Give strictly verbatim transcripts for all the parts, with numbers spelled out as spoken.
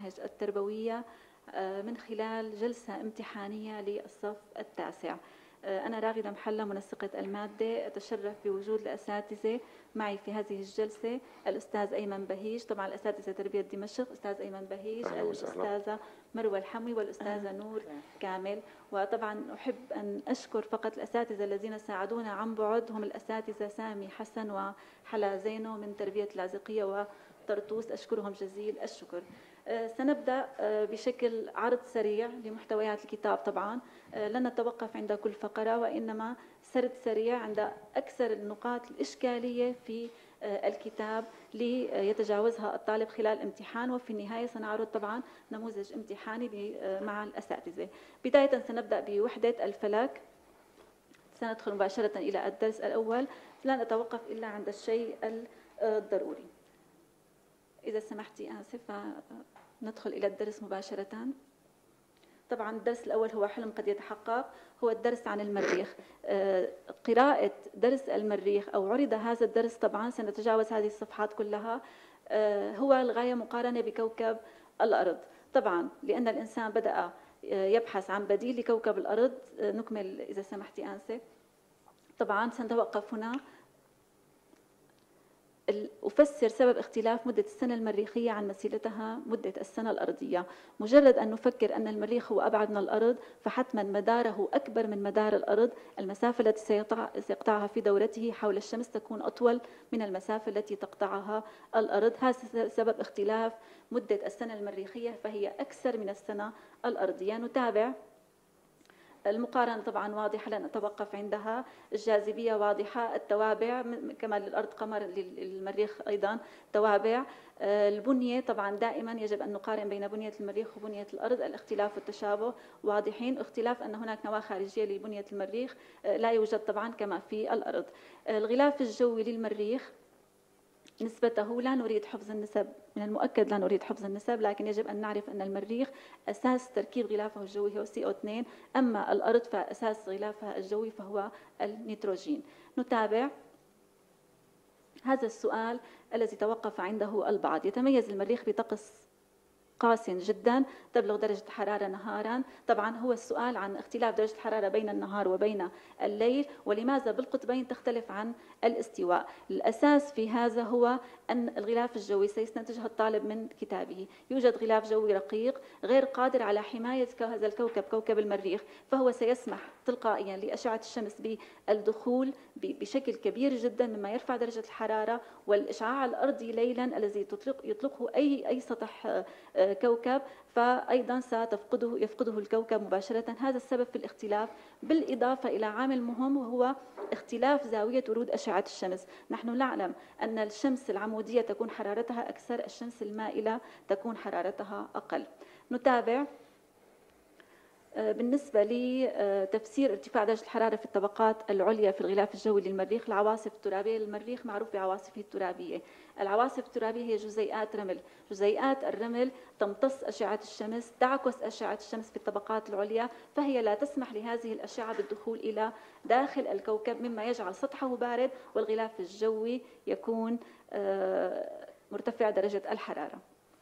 المناهج التربوية من خلال جلسة امتحانية للصف التاسع. أنا راغدة محلة منسقة المادة، أتشرف بوجود الأساتذة معي في هذه الجلسة، الأستاذ أيمن بهيج، طبعا الأساتذة تربية دمشق، أستاذ أيمن بهيج، الأستاذة مروة الحموي، والأستاذة نور كامل. وطبعا أحب أن أشكر فقط الأساتذة الذين ساعدونا عن بعد، هم الأساتذة سامي حسن وحلا زينو من تربية اللاذقية وطرطوس، أشكرهم جزيل الشكر. سنبدأ بشكل عرض سريع لمحتويات الكتاب. طبعا لن نتوقف عند كل فقرة، وإنما سرد سريع عند أكثر النقاط الإشكالية في الكتاب ليتجاوزها الطالب خلال امتحان، وفي النهاية سنعرض طبعا نموذج امتحاني مع الأساتذة. بداية سنبدأ بوحدة الفلك، سندخل مباشرة إلى الدرس الأول، لن أتوقف إلا عند الشيء الضروري. إذا سمحتي آسف ندخل إلى الدرس مباشرة. طبعا الدرس الأول هو حلم قد يتحقق، هو الدرس عن المريخ. قراءة درس المريخ أو عرض هذا الدرس، طبعا سنتجاوز هذه الصفحات كلها، هو الغاية مقارنة بكوكب الأرض. طبعا لأن الإنسان بدأ يبحث عن بديل لكوكب الأرض. نكمل إذا سمحتي آنسة. طبعا سنتوقف هنا. أفسر سبب اختلاف مدة السنة المريخية عن مسيرتها مدة السنة الأرضية. مجرد أن نفكر أن المريخ هو أبعد من الأرض، فحتما مداره أكبر من مدار الأرض. المسافة التي سيقطعها في دورته حول الشمس تكون أطول من المسافة التي تقطعها الأرض. هذا سبب اختلاف مدة السنة المريخية، فهي أكثر من السنة الأرضية. نتابع. المقارنة طبعا واضحة، لن أتوقف عندها. الجاذبية واضحة، التوابع كما للأرض قمر، للمريخ أيضا توابع. البنية طبعا دائما يجب أن نقارن بين بنية المريخ وبنية الأرض، الاختلاف والتشابه واضحين. اختلاف أن هناك نواة خارجية لبنية المريخ لا يوجد طبعا كما في الأرض. الغلاف الجوي للمريخ نسبته، لا نريد حفظ النسب، من المؤكد لا نريد حفظ النسب، لكن يجب أن نعرف أن المريخ أساس تركيب غلافه الجوي هو سي أو اثنين، أما الأرض فأساس غلافها الجوي فهو النيتروجين. نتابع. هذا السؤال الذي توقف عنده البعض: يتميز المريخ بطقس قاس جدا تبلغ درجة الحرارة نهارا. طبعا هو السؤال عن اختلاف درجة الحرارة بين النهار وبين الليل، ولماذا بالقطبين تختلف عن الاستواء. الأساس في هذا هو أن الغلاف الجوي سيستنتجها الطالب من كتابه. يوجد غلاف جوي رقيق غير قادر على حماية هذا الكوكب، كوكب المريخ، فهو سيسمح تلقائيا لأشعة الشمس بالدخول بشكل كبير جدا مما يرفع درجة الحرارة، والإشعاع الأرضي ليلا الذي تطلق يطلقه أي أي سطح كوكب فأيضا ستفقده يفقده الكوكب مباشرة. هذا السبب في الاختلاف، بالإضافة إلى عامل مهم وهو اختلاف زاوية ورود أشعة الشمس. نحن نعلم أن الشمس العمودية تكون حرارتها أكثر، الشمس المائلة تكون حرارتها أقل. نتابع. بالنسبة لتفسير ارتفاع درجة الحرارة في الطبقات العليا في الغلاف الجوي للمريخ، العواصف الترابية للمريخ معروف بعواصفه الترابية. العواصف الترابية هي جزيئات رمل، جزيئات الرمل تمتص أشعة الشمس، تعكس أشعة الشمس في الطبقات العليا، فهي لا تسمح لهذه الأشعة بالدخول إلى داخل الكوكب، مما يجعل سطحه بارد والغلاف الجوي يكون مرتفع درجة الحرارة.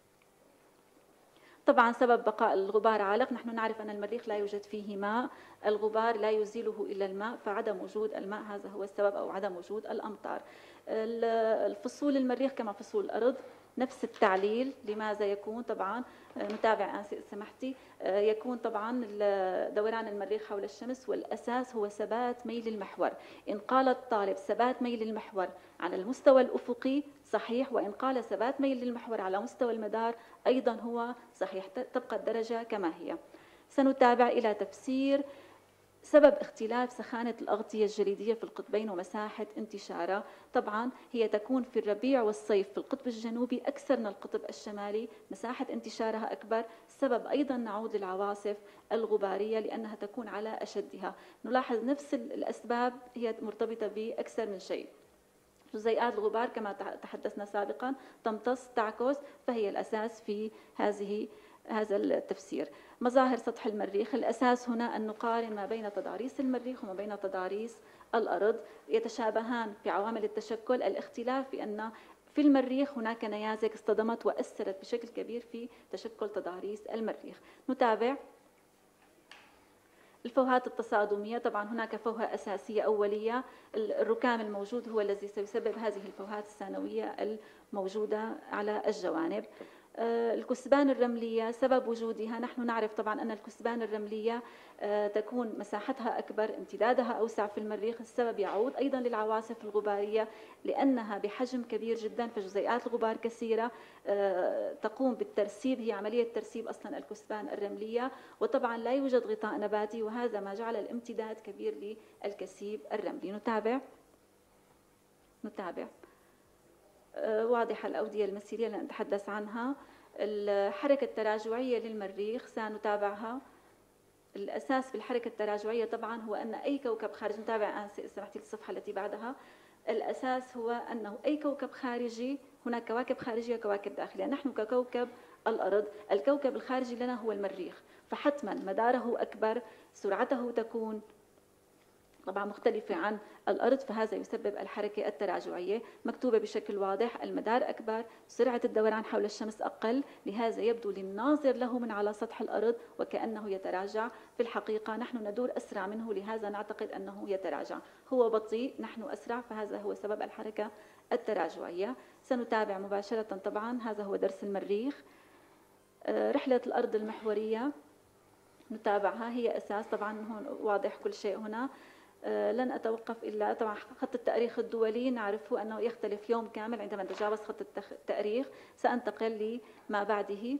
طبعا سبب بقاء الغبار عالق، نحن نعرف أن المريخ لا يوجد فيه ماء، الغبار لا يزيله إلا الماء، فعدم وجود الماء هذا هو السبب، أو عدم وجود الأمطار. الفصول المريخ كما فصول الأرض نفس التعليل. لماذا يكون؟ طبعا نتابع آنسة سمحتي. يكون طبعا دوران المريخ حول الشمس، والأساس هو ثبات ميل المحور. إن قال الطالب ثبات ميل المحور على المستوى الأفقي صحيح، وإن قال ثبات ميل المحور على مستوى المدار أيضا هو صحيح، تبقى الدرجة كما هي. سنتابع إلى تفسير سبب اختلاف سخانة الأغطية الجليدية في القطبين ومساحة انتشارها. طبعا هي تكون في الربيع والصيف في القطب الجنوبي أكثر من القطب الشمالي، مساحة انتشارها أكبر. السبب أيضا نعود للعواصف الغبارية لأنها تكون على أشدها. نلاحظ نفس الأسباب هي مرتبطة بأكثر من شيء. جزيئات الغبار كما تحدثنا سابقا تمتص تعكس، فهي الأساس في هذه هذا التفسير. مظاهر سطح المريخ، الأساس هنا أن نقارن ما بين تضاريس المريخ وما بين تضاريس الأرض. يتشابهان في عوامل التشكل، الاختلاف بأن في المريخ هناك نيازك اصطدمت وأثرت بشكل كبير في تشكل تضاريس المريخ. نتابع الفوهات التصادمية. طبعا هناك فوهة أساسية أولية، الركام الموجود هو الذي سيسبب هذه الفوهات الثانوية الموجودة على الجوانب. الكثبان الرملية سبب وجودها، نحن نعرف طبعا أن الكثبان الرملية تكون مساحتها أكبر، امتدادها أوسع في المريخ. السبب يعود أيضا للعواصف الغبارية لأنها بحجم كبير جدا، فجزيئات الغبار كثيرة تقوم بالترسيب، هي عملية ترسيب أصلا الكثبان الرملية، وطبعا لا يوجد غطاء نباتي وهذا ما جعل الامتداد كبير للكثيب الرملي. نتابع نتابع واضحة الأودية المسيرية اللي نتحدث عنها. الحركة التراجعية للمريخ سنتابعها. الأساس في الحركة التراجعية طبعا هو أن أي كوكب خارجي، نتابع آنسة سمحتي الصفحة التي بعدها. الأساس هو أنه أي كوكب خارجي، هناك كواكب خارجية وكواكب داخلية. نحن ككوكب الأرض، الكوكب الخارجي لنا هو المريخ، فحتما مداره أكبر، سرعته تكون طبعا مختلفة عن الأرض، فهذا يسبب الحركة التراجعية. مكتوبة بشكل واضح، المدار أكبر، سرعة الدوران حول الشمس أقل، لهذا يبدو للناظر له من على سطح الأرض وكأنه يتراجع. في الحقيقة نحن ندور أسرع منه، لهذا نعتقد أنه يتراجع. هو بطيء، نحن أسرع، فهذا هو سبب الحركة التراجعية. سنتابع مباشرة طبعا، هذا هو درس المريخ. رحلة الأرض المحورية نتابعها، هي أساس طبعا، هون واضح كل شيء هنا. لن أتوقف إلا طبعا خط التأريخ الدولي، نعرفه أنه يختلف يوم كامل عندما نتجاوز خط التأريخ. سأنتقل لما بعده،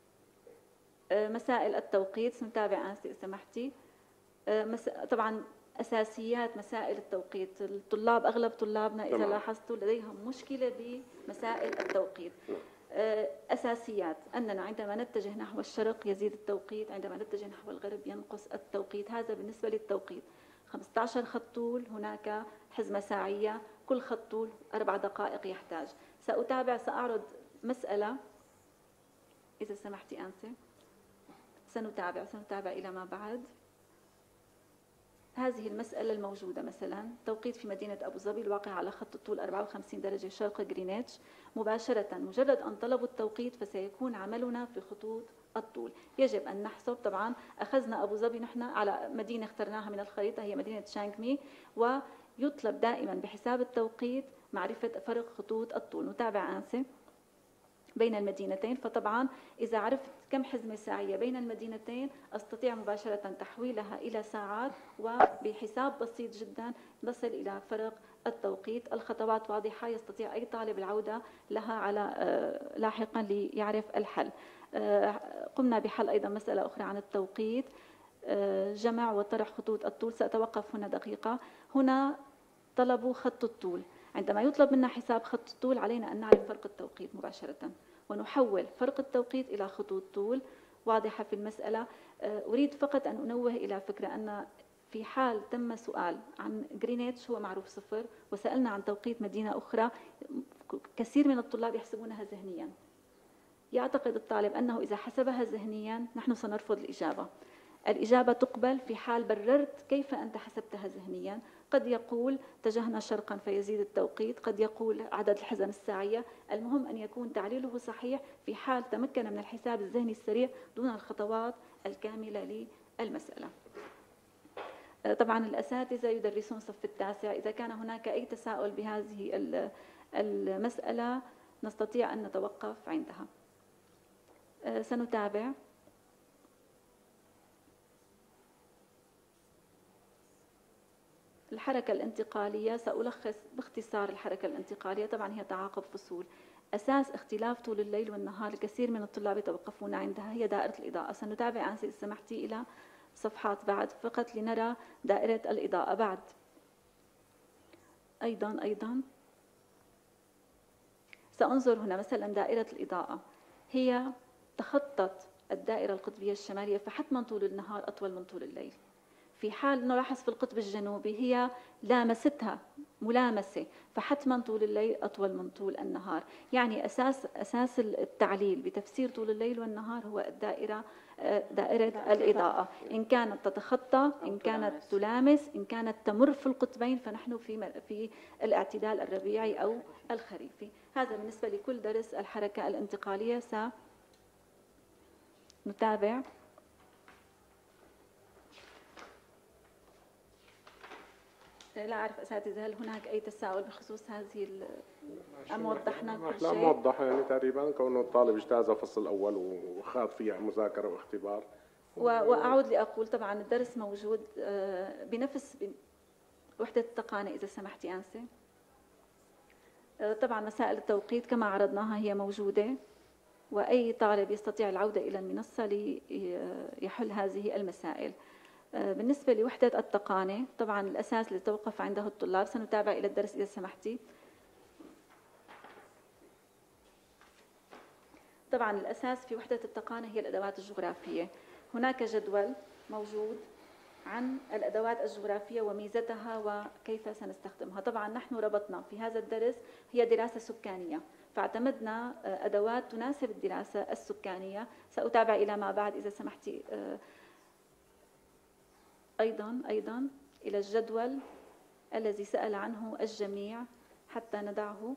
مسائل التوقيت. سنتابع آنسة سمحتي. طبعا أساسيات مسائل التوقيت، الطلاب أغلب طلابنا إذا لاحظتوا لديهم مشكلة بمسائل التوقيت. أساسيات أننا عندما نتجه نحو الشرق يزيد التوقيت، عندما نتجه نحو الغرب ينقص التوقيت. هذا بالنسبة للتوقيت. خمسة عشر خط طول، هناك حزمة ساعية، كل خط طول أربع دقائق يحتاج. سأتابع، سأعرض مسألة إذا سمحتي أنسة. سنتابع سنتابع إلى ما بعد. هذه المسألة الموجودة مثلا، توقيت في مدينة أبو ظبي الواقع على خط الطول أربعة وخمسين درجة شرق غرينتش. مباشرة مجرد أن طلبوا التوقيت فسيكون عملنا في خطوط الطول. يجب أن نحسب، طبعا أخذنا أبو ظبي نحن على مدينة اخترناها من الخريطة، هي مدينة شانغمي، ويطلب دائما بحساب التوقيت معرفة فرق خطوط الطول. نتابع آنسة بين المدينتين، فطبعا إذا عرفت كم حزمة ساعية بين المدينتين أستطيع مباشرة تحويلها إلى ساعات، وبحساب بسيط جدا نصل إلى فرق التوقيت. الخطوات واضحة، يستطيع أي طالب العودة لها على لاحقا ليعرف الحل. قمنا بحل أيضا مسألة أخرى عن التوقيت، جمع وطرح خطوط الطول. سأتوقف هنا دقيقة. هنا طلبوا خط الطول، عندما يطلب منا حساب خط الطول علينا أن نعرف فرق التوقيت مباشرة ونحول فرق التوقيت إلى خطوط طول واضحة في المسألة. أريد فقط أن أنوه إلى فكرة أن في حال تم سؤال عن غرينتش هو معروف صفر، وسألنا عن توقيت مدينة أخرى، كثير من الطلاب يحسبونها ذهنيا. يعتقد الطالب أنه إذا حسبها ذهنيا نحن سنرفض الإجابة. الإجابة تقبل في حال بررت كيف أنت حسبتها ذهنيا. قد يقول اتجهنا شرقا فيزيد التوقيت، قد يقول عدد الحزم الساعية. المهم أن يكون تعليله صحيح في حال تمكن من الحساب الذهني السريع دون الخطوات الكاملة للمسألة. طبعا الأساتذة يدرسون صف التاسع، إذا كان هناك أي تساؤل بهذه المسألة نستطيع أن نتوقف عندها. سنتابع. الحركة الانتقالية، سألخص باختصار الحركة الانتقالية. طبعا هي تعاقب فصول. أساس اختلاف طول الليل والنهار، الكثير من الطلاب يتوقفون عندها، هي دائرة الإضاءة. سنتابع أنسة إذا سمحتي إلى صفحات بعد فقط لنرى دائرة الإضاءة. بعد أيضا أيضا سأنظر هنا مثلا دائرة الإضاءة، هي تخطط الدائرة القطبية الشمالية، فحتما طول النهار أطول من طول الليل. في حال نلاحظ في القطب الجنوبي هي لامستها ملامسة، فحتما طول الليل أطول من طول النهار. يعني أساس أساس التعليل بتفسير طول الليل والنهار هو الدائرة دائرة الإضاءة، إن كانت تتخطى، إن كانت تلامس، إن كانت تمر في القطبين، فنحن في في الاعتدال الربيعي أو الخريفي. هذا بالنسبة لكل درس الحركة الانتقالية. سنتابع. لا أعرف أساتذة هل هناك أي تساؤل بخصوص هذه أم وضحنا كل شيء؟ لا موضح يعني تقريبا، كونه الطالب اجتاز الفصل الأول وخاض فيها مذاكرة واختبار. وأعود لأقول طبعا الدرس موجود بنفس وحدة التقانة إذا سمحتي أنسة. طبعا مسائل التوقيت كما عرضناها هي موجودة، وأي طالب يستطيع العودة إلى المنصة ليحل هذه المسائل. بالنسبة لوحدة التقانة طبعا الأساس اللي توقف عنده الطلاب. سنتابع إلى الدرس إذا سمحتي. طبعا الأساس في وحدة التقانة هي الأدوات الجغرافية. هناك جدول موجود عن الأدوات الجغرافية وميزتها وكيف سنستخدمها. طبعا نحن ربطنا في هذا الدرس هي دراسة سكانية، فاعتمدنا أدوات تناسب الدراسة السكانية. سأتابع إلى ما بعد إذا سمحتي أيضا أيضا إلى الجدول الذي سأل عنه الجميع حتى ندعه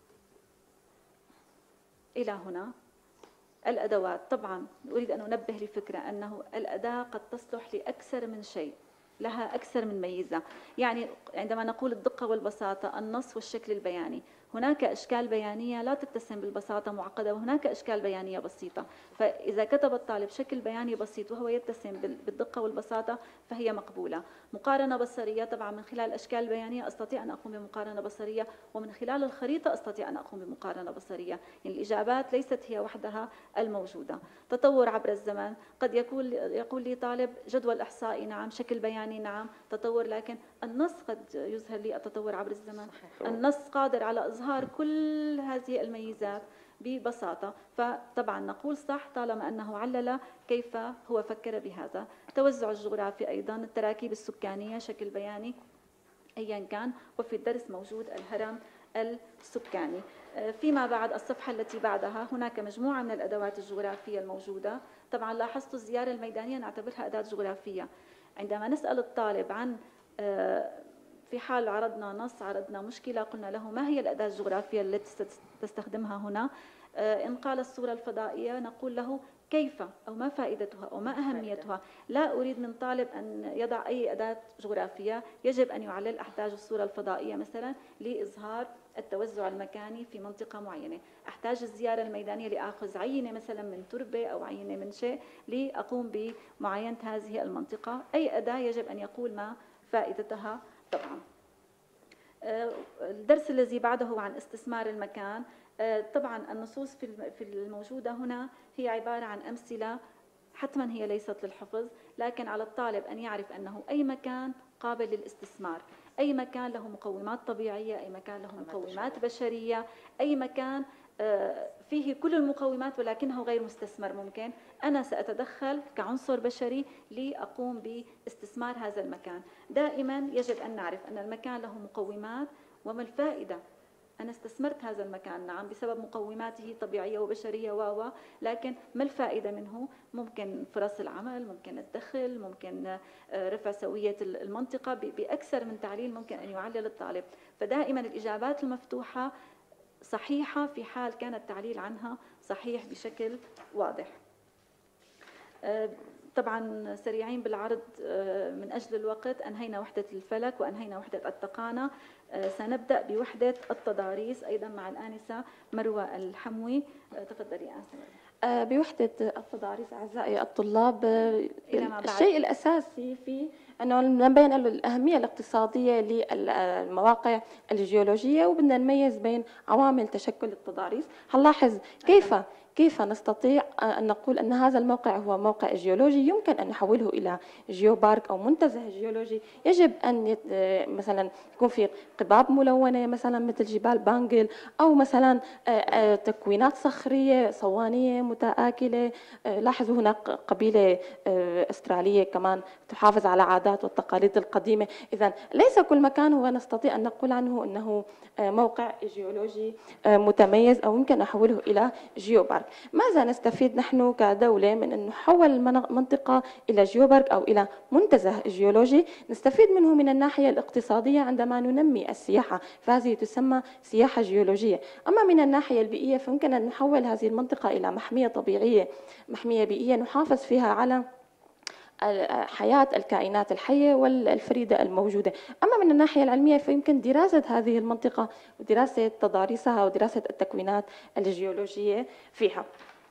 إلى هنا. الأدوات طبعا أريد أن أنبه لفكرة أنه الأداة قد تصلح لأكثر من شيء، لها أكثر من ميزة. يعني عندما نقول الدقة والبساطة، النص والشكل البياني، هناك أشكال بيانية لا تتسم بالبساطة معقدة، وهناك أشكال بيانية بسيطة. فإذا كتب الطالب شكل بياني بسيط وهو يتسم بالدقة والبساطة فهي مقبولة. مقارنة بصرية طبعا من خلال الأشكال البيانية أستطيع أن أقوم بمقارنة بصرية، ومن خلال الخريطة أستطيع أن أقوم بمقارنة بصرية. يعني الإجابات ليست هي وحدها الموجودة. تطور عبر الزمن، قد يقول يقول لي طالب جدول إحصائي نعم، شكل بياني نعم، تطور، لكن النص قد يظهر لي التطور عبر الزمن. النص قادر على إظهار كل هذه الميزات ببساطة. فطبعا نقول صح طالما أنه علل كيف هو فكر بهذا. التوزع الجغرافي أيضا، التراكيب السكانية، شكل بياني أيا كان، وفي الدرس موجود الهرم السكاني. فيما بعد الصفحة التي بعدها هناك مجموعة من الأدوات الجغرافية الموجودة. طبعا لاحظت الزيارة الميدانية نعتبرها أداة جغرافية. عندما نسأل الطالب عن في حال عرضنا نص، عرضنا مشكلة، قلنا له ما هي الأداة الجغرافية التي ستستخدمها هنا؟ إن قال الصورة الفضائية نقول له كيف أو ما فائدتها أو ما أهميتها. لا أريد من طالب أن يضع أي أداة جغرافية، يجب أن يعلل أحتاج الصورة الفضائية مثلا لإظهار التوزع المكاني في منطقة معينة، أحتاج الزيارة الميدانية لأخذ عينة مثلا من تربة أو عينة من شيء لأقوم بمعاينة هذه المنطقة. أي أداة يجب أن يقول ما فائدتها. طبعا الدرس الذي بعده هو عن استثمار المكان. طبعا النصوص في الموجودة هنا هي عبارة عن أمثلة، حتما هي ليست للحفظ، لكن على الطالب أن يعرف أنه أي مكان قابل للاستثمار، أي مكان له مقومات طبيعية، أي مكان له مقومات بشرية، أي مكان فيه كل المقومات ولكنه غير مستثمر. ممكن أنا سأتدخل كعنصر بشري لأقوم باستثمار هذا المكان. دائما يجب أن نعرف أن المكان له مقومات وما الفائدة. أنا استثمرت هذا المكان نعم بسبب مقوماته طبيعية وبشرية و لكن ما الفائدة منه؟ ممكن فرص العمل، ممكن الدخل، ممكن رفع سوية المنطقة، بأكثر من تعليل ممكن أن يعلل الطالب. فدائما الإجابات المفتوحة صحيحة في حال كان التعليل عنها صحيح بشكل واضح. طبعا سريعين بالعرض من أجل الوقت. أنهينا وحدة الفلك وأنهينا وحدة التقانة. سنبدأ بوحدة التضاريس أيضا مع الآنسة مروى الحموي. تفضلي آنسة. بوحدة التضاريس أعزائي الطلاب، الشيء الأساسي في أنه نبين الأهمية الاقتصادية للمواقع الجيولوجية، وبدنا نميز بين عوامل تشكل التضاريس. هنلاحظ كيف كيف نستطيع أن نقول أن هذا الموقع هو موقع جيولوجي يمكن أن نحوله إلى جيوبارك أو منتزه جيولوجي. يجب أن مثلا يكون في قباب ملونة مثلا مثل جبال بانجل، أو مثلا تكوينات صخرية صوانية متآكلة. لاحظوا هناك قبيلة أسترالية كمان تحافظ على عادات والتقاليد القديمة. إذا ليس كل مكان هو نستطيع أن نقول عنه أنه موقع جيولوجي متميز أو يمكن نحوله إلى جيوبارك. ماذا نستفيد نحن كدولة من أن نحول المنطقة إلى جيوبارك أو إلى منتزه جيولوجي؟ نستفيد منه من الناحية الاقتصادية عندما ننمي السياحة، فهذه تسمى سياحة جيولوجية. أما من الناحية البيئية فيمكن أن نحول هذه المنطقة إلى محمية طبيعية، محمية بيئية نحافظ فيها على حياة الكائنات الحية والفريدة الموجودة. أما من الناحية العلمية فيمكن دراسة هذه المنطقة ودراسة تضاريسها ودراسة التكوينات الجيولوجية فيها.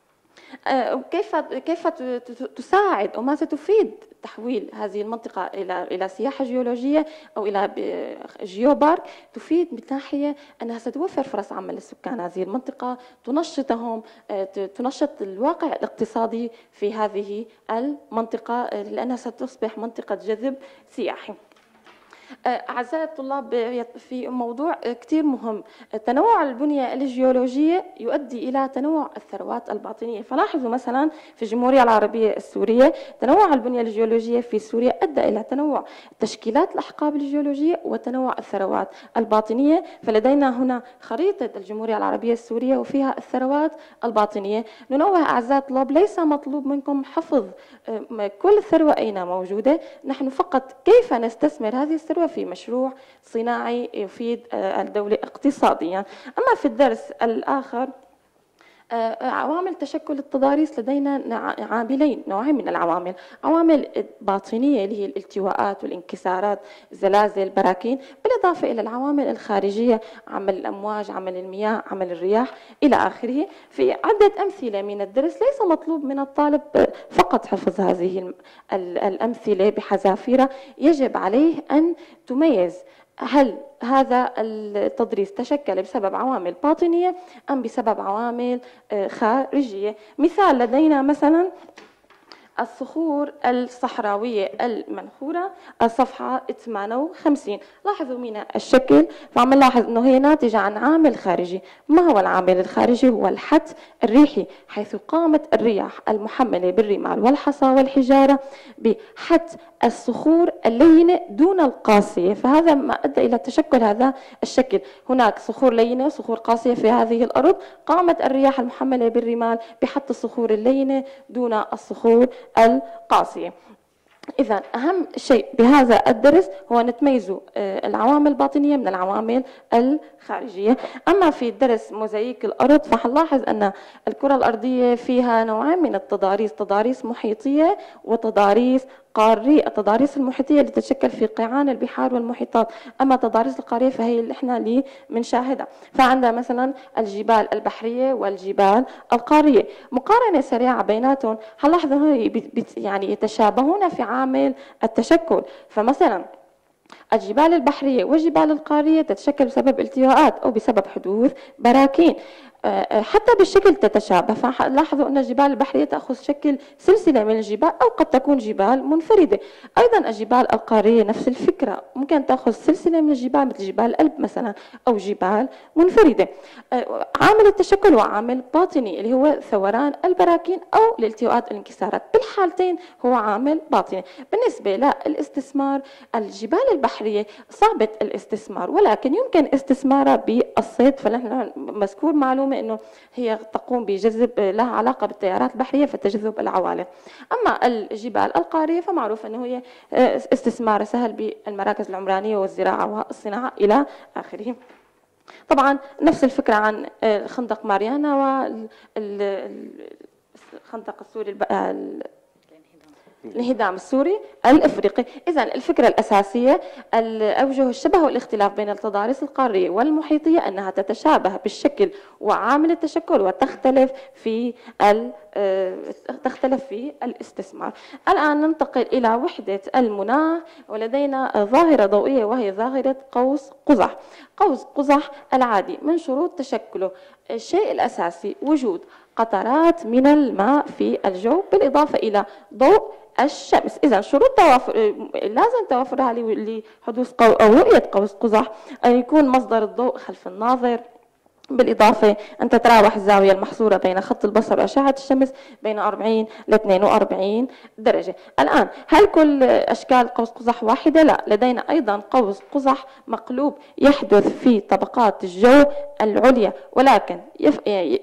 كيف كيف تساعد أو ماذا تفيد تحويل هذه المنطقة إلى إلى سياحة جيولوجية أو إلى جيوبارك؟ تفيد من ناحية أنها ستوفر فرص عمل للسكان هذه المنطقة، تنشطهم، تنشط الواقع الاقتصادي في هذه المنطقة لأنها ستصبح منطقة جذب سياحي. أعزائي الطلاب، في موضوع كثير مهم، تنوع البنية الجيولوجية يؤدي إلى تنوع الثروات الباطنية. فلاحظوا مثلا في الجمهورية العربية السورية تنوع البنية الجيولوجية في سوريا أدى إلى تنوع تشكيلات الأحقاب الجيولوجية وتنوع الثروات الباطنية. فلدينا هنا خريطة الجمهورية العربية السورية وفيها الثروات الباطنية. ننوه أعزائي الطلاب، ليس مطلوب منكم حفظ كل ثروة أين موجودة، نحن فقط كيف نستثمر هذه الثروة في مشروع صناعي يفيد الدولة اقتصاديا. أما في الدرس الآخر عوامل تشكل التضاريس، لدينا عاملين، نوعين من العوامل، عوامل باطنية اللي هي الالتواءات والانكسارات، زلازل، براكين، بالإضافة إلى العوامل الخارجية، عمل الأمواج، عمل المياه، عمل الرياح إلى آخره. في عدة أمثلة من الدرس، ليس مطلوب من الطالب فقط حفظ هذه الأمثلة بحذافيرها، يجب عليه أن تميز هل هذا التضريس تشكل بسبب عوامل باطنية أم بسبب عوامل خارجية. مثال، لدينا مثلا الصخور الصحراوية المنخورة، الصفحة ثمانية وخمسين. لاحظوا من الشكل، فعم نلاحظ أنه هي ناتجة عن عامل خارجي. ما هو العامل الخارجي؟ هو الحت الريحي، حيث قامت الرياح المحملة بالرمال والحصى والحجارة بحت الصخور اللينة دون القاسية، فهذا ما أدى إلى تشكل هذا الشكل. هناك صخور لينة وصخور قاسية في هذه الأرض، قامت الرياح المحملة بالرمال بحت الصخور اللينة دون الصخور القاسية. إذا أهم شيء بهذا الدرس هو نتميز العوامل الباطنية من العوامل الخارجية. أما في درس موزاييك الأرض فحنلاحظ أن الكرة الأرضية فيها نوعين من التضاريس، تضاريس محيطية وتضاريس قارية. التضاريس المحيطية اللي تتشكل في قيعان البحار والمحيطات، أما التضاريس القارية فهي اللي احنا اللي بنشاهدها. فعندنا مثلا الجبال البحرية والجبال القارية. مقارنة سريعة بيناتهم، هنلاحظ يعني يتشابهون في عامل التشكل. فمثلا الجبال البحرية والجبال القارية تتشكل بسبب التواءات أو بسبب حدوث براكين. حتى بالشكل تتشابه، فلاحظوا أن الجبال البحرية تأخذ شكل سلسلة من الجبال أو قد تكون جبال منفردة. أيضا الجبال القارية نفس الفكرة، ممكن تأخذ سلسلة من الجبال مثل جبال الألب مثلا أو جبال منفردة. عامل التشكل هو عامل باطني اللي هو ثوران البراكين أو الالتواءات والانكسارات، بالحالتين هو عامل باطني. بالنسبة للاستثمار، الجبال البحرية صعبة الاستثمار ولكن يمكن استثمارها بالصيد، فنحن مذكور معلومة انه هي تقوم بجذب، لها علاقه بالتيارات البحريه فتجذب العوالم. اما الجبال القاريه فمعروف انه هي استثمار سهل بالمراكز العمرانيه والزراعه والصناعه الى اخره. طبعا نفس الفكره عن خندق ماريانا والخندق السوري الانهدام السوري الافريقي. اذا الفكره الاساسيه اوجه الشبه والاختلاف بين التضاريس القاريه والمحيطيه انها تتشابه بالشكل وعامل التشكل وتختلف في تختلف في الاستثمار. الآن ننتقل إلى وحدة المناخ، ولدينا ظاهرة ضوئية وهي ظاهرة قوس قزح. قوس قزح العادي من شروط تشكله الشيء الأساسي وجود قطرات من الماء في الجو بالإضافة إلى ضوء الشمس. إذا شروط توافر لازم توفرها لحدوث قو أو رؤية قوس قزح أن يكون مصدر الضوء خلف الناظر، بالإضافة أن تتراوح الزاوية المحصورة بين خط البصر وأشعة الشمس بين أربعين ل اثنين وأربعين درجة. الآن هل كل أشكال قوس قزح واحدة؟ لا، لدينا أيضا قوس قزح مقلوب يحدث في طبقات الجو العليا، ولكن يف...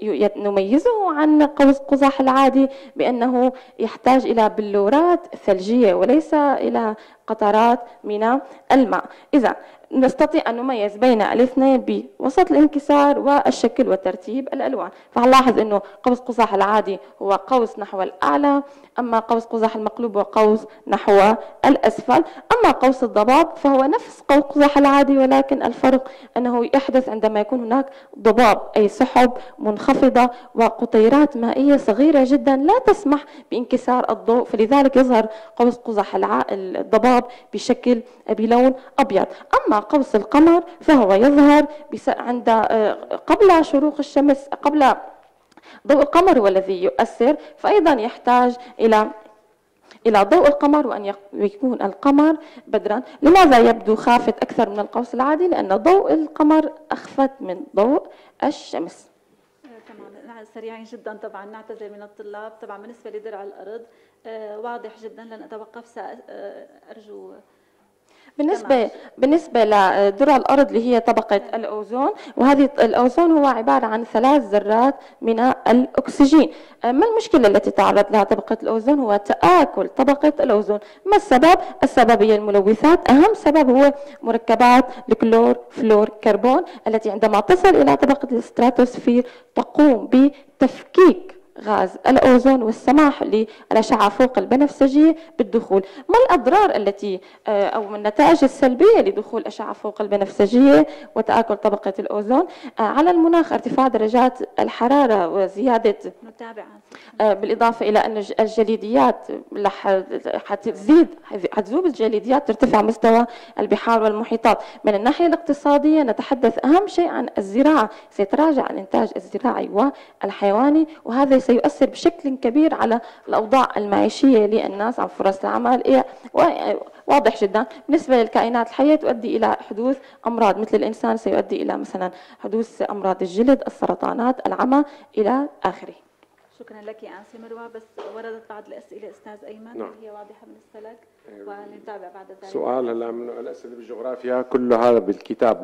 نميزه عن قوس قزح العادي بأنه يحتاج إلى بلورات ثلجية وليس إلى قطرات من الماء. إذا نستطيع أن نميز بين الاثنين بوسط الانكسار والشكل وترتيب الألوان. فهنلاحظ أنه قوس قزح العادي هو قوس نحو الأعلى، أما قوس قزح المقلوب هو قوس نحو الأسفل. أما قوس الضباب فهو نفس قوس قزح العادي، ولكن الفرق أنه يحدث عندما يكون هناك ضباب أي سحب منخفضة وقطيرات مائية صغيرة جدا لا تسمح بانكسار الضوء، فلذلك يظهر قوس قزح الضباب بشكل بلون أبيض. أما قوس القمر فهو يظهر عند قبل شروق الشمس، قبل ضوء القمر هو الذي يؤثر، فأيضا يحتاج إلى إلى ضوء القمر وأن يكون القمر بدرا. لماذا يبدو خافت أكثر من القوس العادي؟ لأن ضوء القمر أخفت من ضوء الشمس. تمام، سريعين جدا. طبعا نعتذر من الطلاب. طبعا بالنسبة لدرع الأرض واضح جدا، لن أتوقف، سأرجو. بالنسبة تمام. بالنسبة لدرع الأرض اللي هي طبقة الأوزون، وهذه الأوزون هو عبارة عن ثلاث ذرات من الأكسجين. ما المشكلة التي تعرض لها طبقة الأوزون؟ هو تآكل طبقة الأوزون. ما السبب؟ السبب هي الملوثات. أهم سبب هو مركبات الكلور فلور كربون التي عندما تصل إلى طبقة الاستراتوسفير تقوم بتفكيك غاز الأوزون والسماح للأشعة فوق البنفسجية بالدخول. ما الأضرار التي أو النتائج السلبية لدخول أشعة فوق البنفسجية وتآكل طبقة الأوزون على المناخ؟ ارتفاع درجات الحرارة وزيادة نتابع، بالإضافة إلى أن الجليديات حتزيد حتذوب الجليديات، ترتفع مستوى البحار والمحيطات. من الناحية الاقتصادية نتحدث أهم شيء عن الزراعة، سيتراجع الإنتاج الزراعي والحيواني، وهذا سيؤثر بشكل كبير على الأوضاع المعيشية للناس، عن فرص العمل. واضح جدا. بالنسبة للكائنات الحية تؤدي إلى حدوث أمراض، مثل الإنسان سيؤدي إلى مثلا حدوث أمراض الجلد، السرطانات، العمى إلى آخره. شكرا لك يا أنسة مروة. بس وردت بعض الأسئلة أستاذ أيمن، نعم. هي واضحة بالنسبة لك ونتابع بعد ذلك. سؤال هلا من الأسئلة بالجغرافيا كلها بالكتاب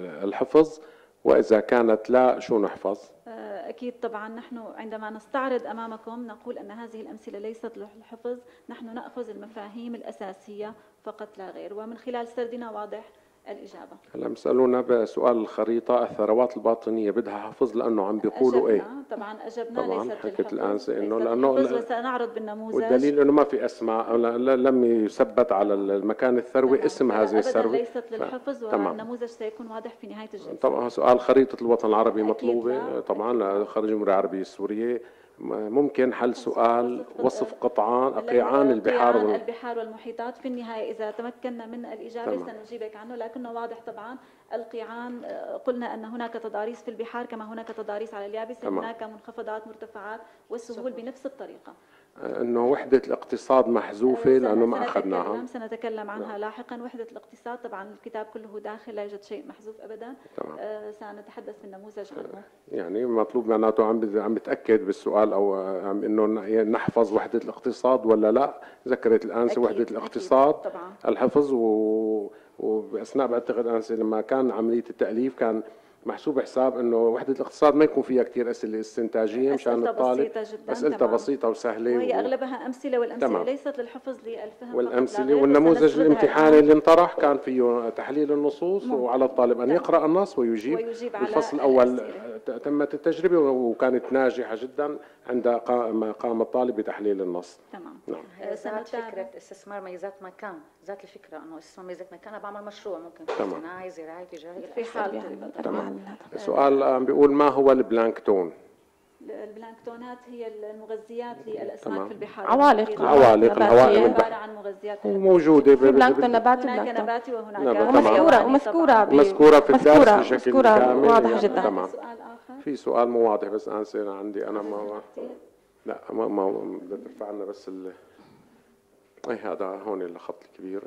الحفظ، وإذا كانت لا شو نحفظ؟ أكيد طبعا نحن عندما نستعرض أمامكم نقول أن هذه الأمثلة ليست للحفظ، نحن نأخذ المفاهيم الأساسية فقط لا غير، ومن خلال سردنا واضح الإجابة. هلا مسألونا بسؤال الخريطة الثروات الباطنية بدها حفظ لأنه عم بيقولوا إيه؟ طبعا أجبنا طبعا ليست حكيت للحفظ، الآن إنه لأنه وسنعرض بالنموذج، والدليل إنه ما في أسماء، لم يثبت على المكان الثروي اسم هذه الثروة، ليست للحفظ، والنموذج سيكون واضح في نهاية الجلسة. طبعا سؤال خريطة الوطن العربي مطلوبة طبعا خارج الجمهورية العربية السورية. ممكن حل سؤال وصف قطعان قيعان البحار وال... البحار والمحيطات. في النهاية إذا تمكنا من الإجابة تمام. سنجيبك عنه، لكنه واضح طبعا. القيعان قلنا أن هناك تضاريس في البحار كما هناك تضاريس على اليابس، هناك منخفضات مرتفعات والسهول بنفس الطريقة. انه وحده الاقتصاد محذوفه لانه ما اخذناها، سنتكلم عنها لا. لاحقا. وحده الاقتصاد طبعا الكتاب كله داخل، لا يوجد شيء محذوف ابدا. آه سنتحدث في النموذج عنه. يعني مطلوب معناته عم عم بتاكد بالسؤال او عم انه نحفظ وحده الاقتصاد ولا لا. ذكرت الانسه وحده الاقتصاد طبعا. الحفظ و... وباثناء بعتقد انسه لما كان عمليه التاليف كان محسوب حساب انه وحده الاقتصاد ما يكون فيها كثير اسئله استنتاجيه مشان الطالب، اسئلتها بسيطه وسهله، وهي و... اغلبها امثله، والامثله تمام. ليست للحفظ للفهم، والامثله والنموذج الامتحاني اللي انطرح كان فيه تحليل النصوص مم. وعلى الطالب ان تمام. يقرا النص ويجيب, ويجيب الفصل الاول تمت التجربه وكانت ناجحه جدا عند ما قام الطالب بتحليل النص. تمام. نعم. ذات فكره استثمار ميزات مكان، ذات الفكره انه استثمار ميزات مكان، انا بعمل مشروع ممكن صناعي زراعي تجاري في حال تمام. سؤال عم بيقول ما هو البلانكتون؟ البلانكتونات هي المغذيات للاسماك في البحار. عوالق عوالق الهواء عباره عن مغذيات موجوده في بلانكتون نباتي، هناك نباتي وهناك ومذكوره ومذكوره مذكوره في الدرس بشكل كامل. واضح جدا. تمام. في سؤال مو واضح بس انا سير عندي انا ما لا ما ما بدها ترفع لنا بس ال اي هذا هون الخط الكبير.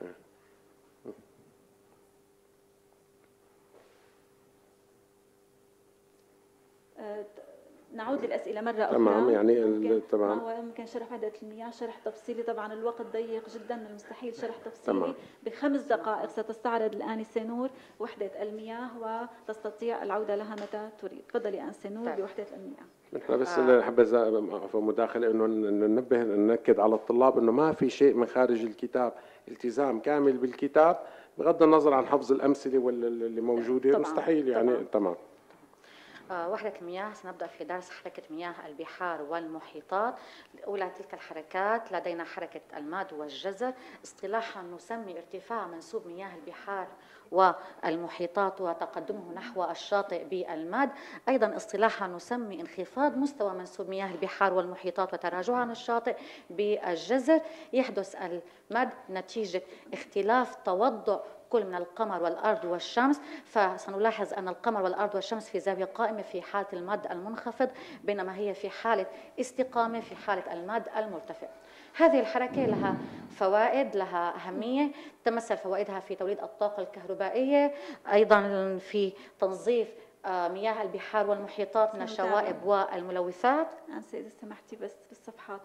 نعود للأسئلة مرة أخرى. تمام. يعني تمام. هو يمكن شرح وحدة المياه شرح تفصيلي، طبعا الوقت ضيق جدا من المستحيل شرح تفصيلي. تمام. بخمس دقائق ستستعرض الآنسة نور وحدة المياه وتستطيع العودة لها متى تريد. تفضلي آنسة نور طيب. بوحدة المياه. نحن بس آه. حابة مداخلة انه ننبه ننكد على الطلاب انه ما في شيء من خارج الكتاب، التزام كامل بالكتاب بغض النظر عن حفظ الأمثلة واللي موجودة. طبعاً. مستحيل يعني. طبعاً. تمام. وحدة المياه سنبدأ في درس حركة مياه البحار والمحيطات. أولى تلك الحركات لدينا حركة المد والجزر. اصطلاحا نسمي ارتفاع منسوب مياه البحار والمحيطات وتقدمه نحو الشاطئ بالمد. أيضا اصطلاحا نسمي انخفاض مستوى منسوب مياه البحار والمحيطات وتراجعها عن الشاطئ بالجزر. يحدث المد نتيجة اختلاف توضع كل من القمر والأرض والشمس، فسنلاحظ أن القمر والأرض والشمس في زاوية قائمة في حالة المد المنخفض، بينما هي في حالة استقامة في حالة المد المرتفع. هذه الحركة لها فوائد، لها أهمية، تمثل فوائدها في توليد الطاقة الكهربائية، أيضا في تنظيف مياه البحار والمحيطات من الشوائب والملوثات. أنسة إذا سمحتي بس بالصفحات.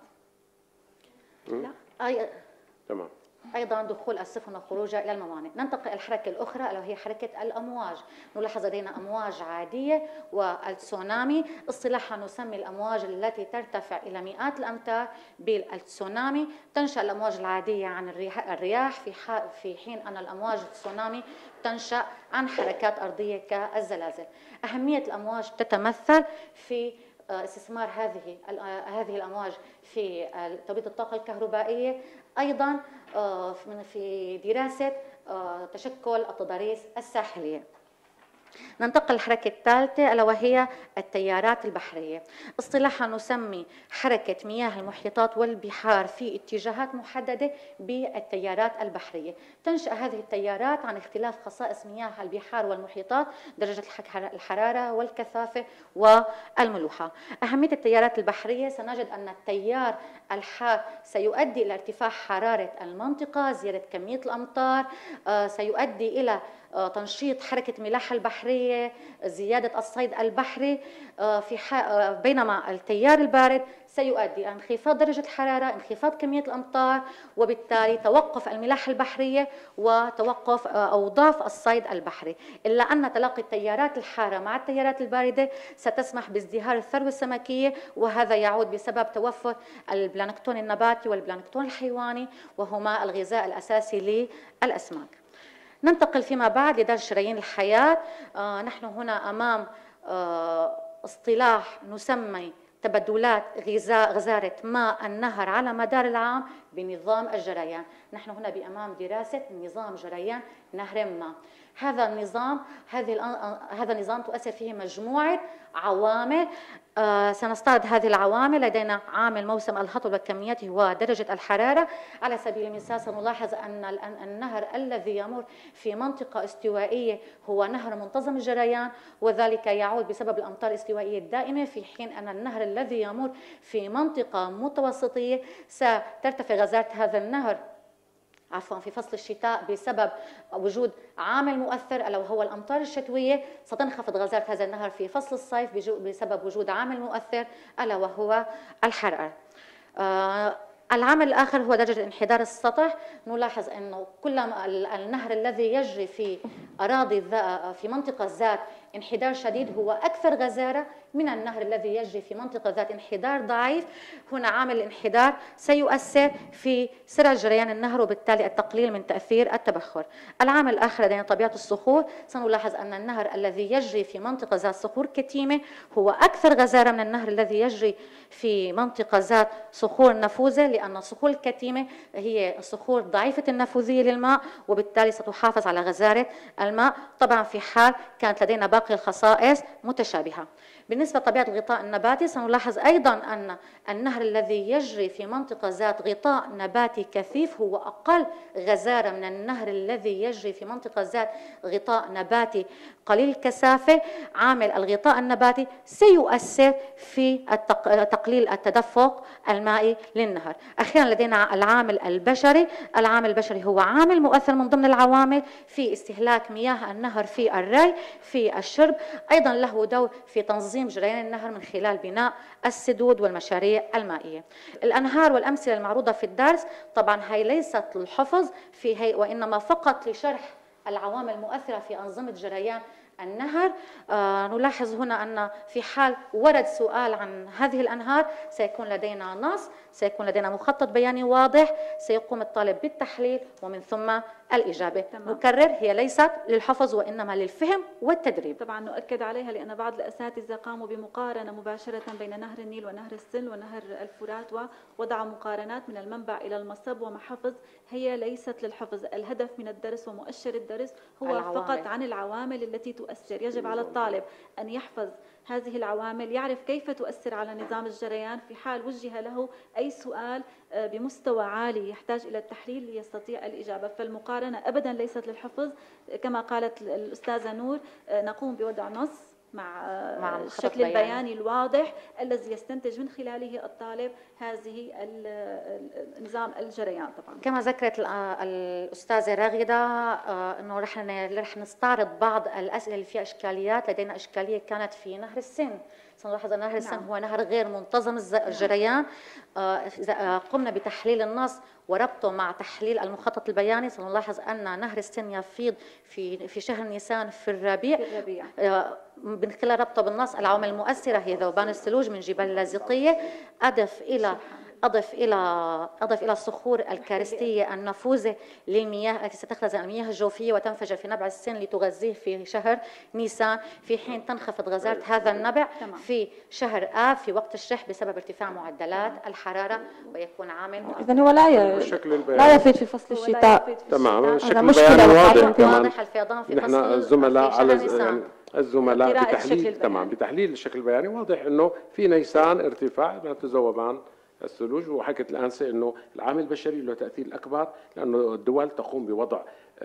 لا. أي... تمام. أيضا دخول السفن وخروجها إلى الموانئ. ننتقل الحركة الأخرى ألا وهي حركة الأمواج. نلاحظ لدينا أمواج عادية والتسونامي. اصطلاحا نسمي الأمواج التي ترتفع إلى مئات الأمتار بالتسونامي. تنشأ الأمواج العادية عن الرياح في في حين أن الأمواج التسونامي تنشأ عن حركات أرضية كالزلازل. أهمية الأمواج تتمثل في استثمار هذه هذه الأمواج في توليد الطاقة الكهربائية، أيضا في دراسة تشكل التضاريس الساحلية. ننتقل للحركة الثالثة ألا وهي التيارات البحرية. اصطلاحا نسمي حركة مياه المحيطات والبحار في اتجاهات محددة بالتيارات البحرية. تنشأ هذه التيارات عن اختلاف خصائص مياه البحار والمحيطات، درجة الحرارة والكثافة والملوحة. أهمية التيارات البحرية سنجد أن التيار الحار سيؤدي إلى ارتفاع حرارة المنطقة، زيادة كمية الأمطار، سيؤدي إلى تنشيط حركة ملاحة البحرية، زيادة الصيد البحري، في بينما التيار البارد سيؤدي إلى انخفاض درجة الحرارة، انخفاض كمية الأمطار، وبالتالي توقف الملاحة البحرية وتوقف أو ضعف الصيد البحري. إلا أن تلاقي التيارات الحارة مع التيارات الباردة ستسمح بازدهار الثروة السمكية، وهذا يعود بسبب توفر البلانكتون النباتي والبلانكتون الحيواني، وهما الغذاء الأساسي للأسماك. ننتقل فيما بعد لدرس شرايين الحياة. آه نحن هنا أمام آه اصطلاح نسمي تبدلات غذاء غزارة ماء النهر على مدار العام بنظام الجريان. نحن هنا بأمام دراسة نظام جريان نهر ما. هذا النظام هذه هذا النظام تؤثر فيه مجموعة عوامل. آه سنستعرض هذه العوامل. لدينا عامل موسم الهطل والكميات هو درجة الحرارة. على سبيل المثال سنلاحظ أن النهر الذي يمر في منطقة استوائية هو نهر منتظم الجريان، وذلك يعود بسبب الأمطار الاستوائية الدائمة، في حين أن النهر الذي يمر في منطقة متوسطية سترتفع غزارة هذا النهر عفوا في فصل الشتاء بسبب وجود عامل مؤثر ألا وهو الأمطار الشتوية. ستنخفض غزارة هذا النهر في فصل الصيف بسبب وجود عامل مؤثر ألا وهو الحرارة. آه العامل الآخر هو درجة انحدار السطح. نلاحظ أنه كلما النهر الذي يجري في أراضي في منطقة ذات انحدار شديد هو أكثر غزارة من النهر الذي يجري في منطقة ذات انحدار ضعيف. هنا عامل الانحدار سيؤثر في سرعة جريان النهر وبالتالي التقليل من تأثير التبخر. العامل الآخر لدينا طبيعة الصخور. سنلاحظ أن النهر الذي يجري في منطقة ذات صخور كتيمة هو أكثر غزارة من النهر الذي يجري في منطقة ذات صخور نفوذة، لأن الصخور الكتيمة هي صخور ضعيفة النفوذية للماء وبالتالي ستحافظ على غزارة الماء، طبعا في حال كانت لدينا باقي الخصائص متشابهة. بالنسبة لطبيعة الغطاء النباتي سنلاحظ أيضا أن النهر الذي يجري في منطقة ذات غطاء نباتي كثيف هو أقل غزارة من النهر الذي يجري في منطقة ذات غطاء نباتي قليل الكثافة. عامل الغطاء النباتي سيؤثر في تقليل التدفق المائي للنهر. أخيرا لدينا العامل البشري. العامل البشري هو عامل مؤثر من ضمن العوامل في استهلاك مياه النهر في الري في الشرب، أيضا له دور في تنظيم جريان النهر من خلال بناء السدود والمشاريع المائية. الأنهار والأمثلة المعروضة في الدرس طبعا هي ليست للحفظ في هي وإنما فقط لشرح العوامل المؤثرة في أنظمة جريان النهر. آه نلاحظ هنا أن في حال ورد سؤال عن هذه الأنهار سيكون لدينا نص، سيكون لدينا مخطط بياني واضح، سيقوم الطالب بالتحليل ومن ثم الإجابة. تمام. نكرر، هي ليست للحفظ وإنما للفهم والتدريب. طبعا نؤكد عليها لأن بعض الأساتذة قاموا بمقارنة مباشرة بين نهر النيل ونهر السن ونهر الفرات ووضعوا مقارنات من المنبع إلى المصب وما حفظ. هي ليست للحفظ، الهدف من الدرس ومؤشر الدرس هو العوامل. فقط عن العوامل التي تؤثر. يجب على الطالب أن يحفظ هذه العوامل، يعرف كيف تؤثر على نظام الجريان. في حال وجه له أي سؤال بمستوى عالي يحتاج إلى التحليل ليستطيع الإجابة. فالمقارنة أبدا ليست للحفظ. كما قالت الأستاذة نور، نقوم بوضع نص مع, مع الشكل البياني الواضح الذي يستنتج من خلاله الطالب هذه نظام الجريان. طبعا كما ذكرت الأستاذة راغدة أنه رح رح نستعرض بعض الأسئلة اللي فيها إشكاليات. لدينا إشكالية كانت في نهر السن. سنلاحظ أن نهر السن نعم. هو نهر غير منتظم الجريان. نعم. قمنا بتحليل النص وربطه مع تحليل المخطط البياني. سنلاحظ أن نهر السن يفيض في في شهر نيسان في الربيع, في الربيع. من خلال ربطه بالنص العوامل المؤثرة هي ذوبان الثلوج من جبال اللاذقية، أضف إلى أضف إلى أضف إلى الصخور الكارستية النفوذة للمياه التي ستخزن المياه الجوفية وتنفجر في نبع السن لتغذيه في شهر نيسان، في حين تنخفض غزارة هذا النبع في شهر آب في وقت الشح بسبب ارتفاع معدلات الحرارة ويكون عامل. إذن هو لا لا يفيد في فصل الشتاء. تمام، الشكل البياني واضح. واضح الفيضان في نحن الزملاء على يعني الزملاء بتحليل تمام بتحليل الشكل البياني واضح انه في نيسان ارتفاع ذوبان الثلوج. وحكت الآنسة أنه العامل البشري له تأثير أكبر لأنه الدول تقوم بوضع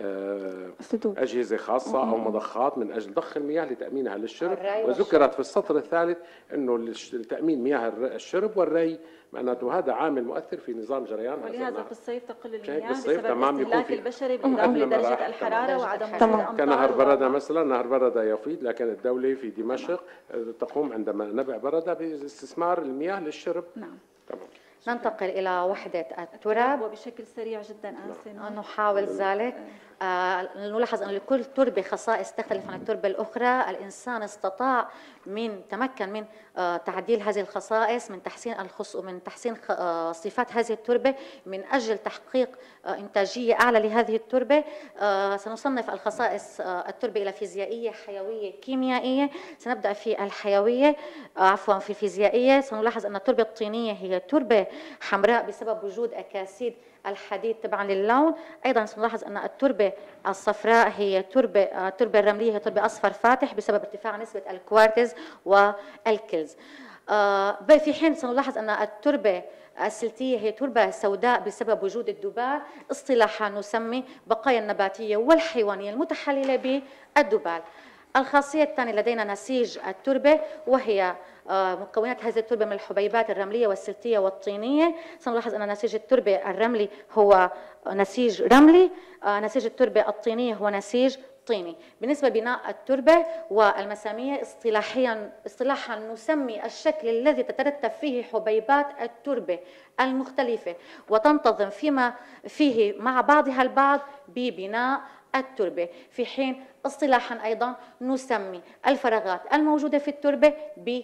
أجهزة خاصة أو مضخات من أجل ضخ المياه لتأمينها للشرب. وذكرت في السطر الثالث أنه تأمين مياه الشرب والري معناته هذا عامل مؤثر في نظام جريان. ولهذا في الصيف تقل المياه بسبب استهلاك البشري بالإضافة لدرجة الحرارة وعدم وجود الأمطار. كنهر بردة مثلا، نهر بردة يفيض، لكن الدولة في دمشق تقوم عندما نبع بردة باستثمار المياه للشرب. نعم. تمام. ننتقل إلى وحدة التراب وبشكل سريع جدا. آسف نحاول ذلك. آه نلاحظ أن لكل تربة خصائص تختلف عن التربة الأخرى. الإنسان استطاع من تمكن من آه تعديل هذه الخصائص، من تحسين الخص ومن تحسين آه صفات هذه التربة من أجل تحقيق آه إنتاجية أعلى لهذه التربة. آه سنصنف الخصائص آه التربة إلى فيزيائية، حيوية، كيميائية. سنبدأ في الحيوية آه عفوا في الفيزيائية. سنلاحظ أن التربة الطينية هي تربة حمراء بسبب وجود أكاسيد الحديد تبعا للون. ايضا سنلاحظ ان التربه الصفراء هي تربه التربه الرمليه هي تربه اصفر فاتح بسبب ارتفاع نسبه الكوارتز والكلز. في حين سنلاحظ ان التربه السلتيه هي تربه سوداء بسبب وجود الدبال. اصطلاحا نسمي بقايا النباتيه والحيوانيه المتحلله بالدبال. الخاصيه الثانيه لدينا نسيج التربه، وهي مكونات هذه التربة من الحبيبات الرملية والسلتية والطينية. سنلاحظ أن نسيج التربة الرملي هو نسيج رملي، نسيج التربة الطينية هو نسيج طيني. بالنسبة لبناء التربة والمسامية اصطلاحيا اصطلاحا نسمي الشكل الذي تترتب فيه حبيبات التربة المختلفة وتنتظم فيما فيه مع بعضها البعض ببناء التربة. في حين اصطلاحا أيضا نسمي الفراغات الموجودة في التربة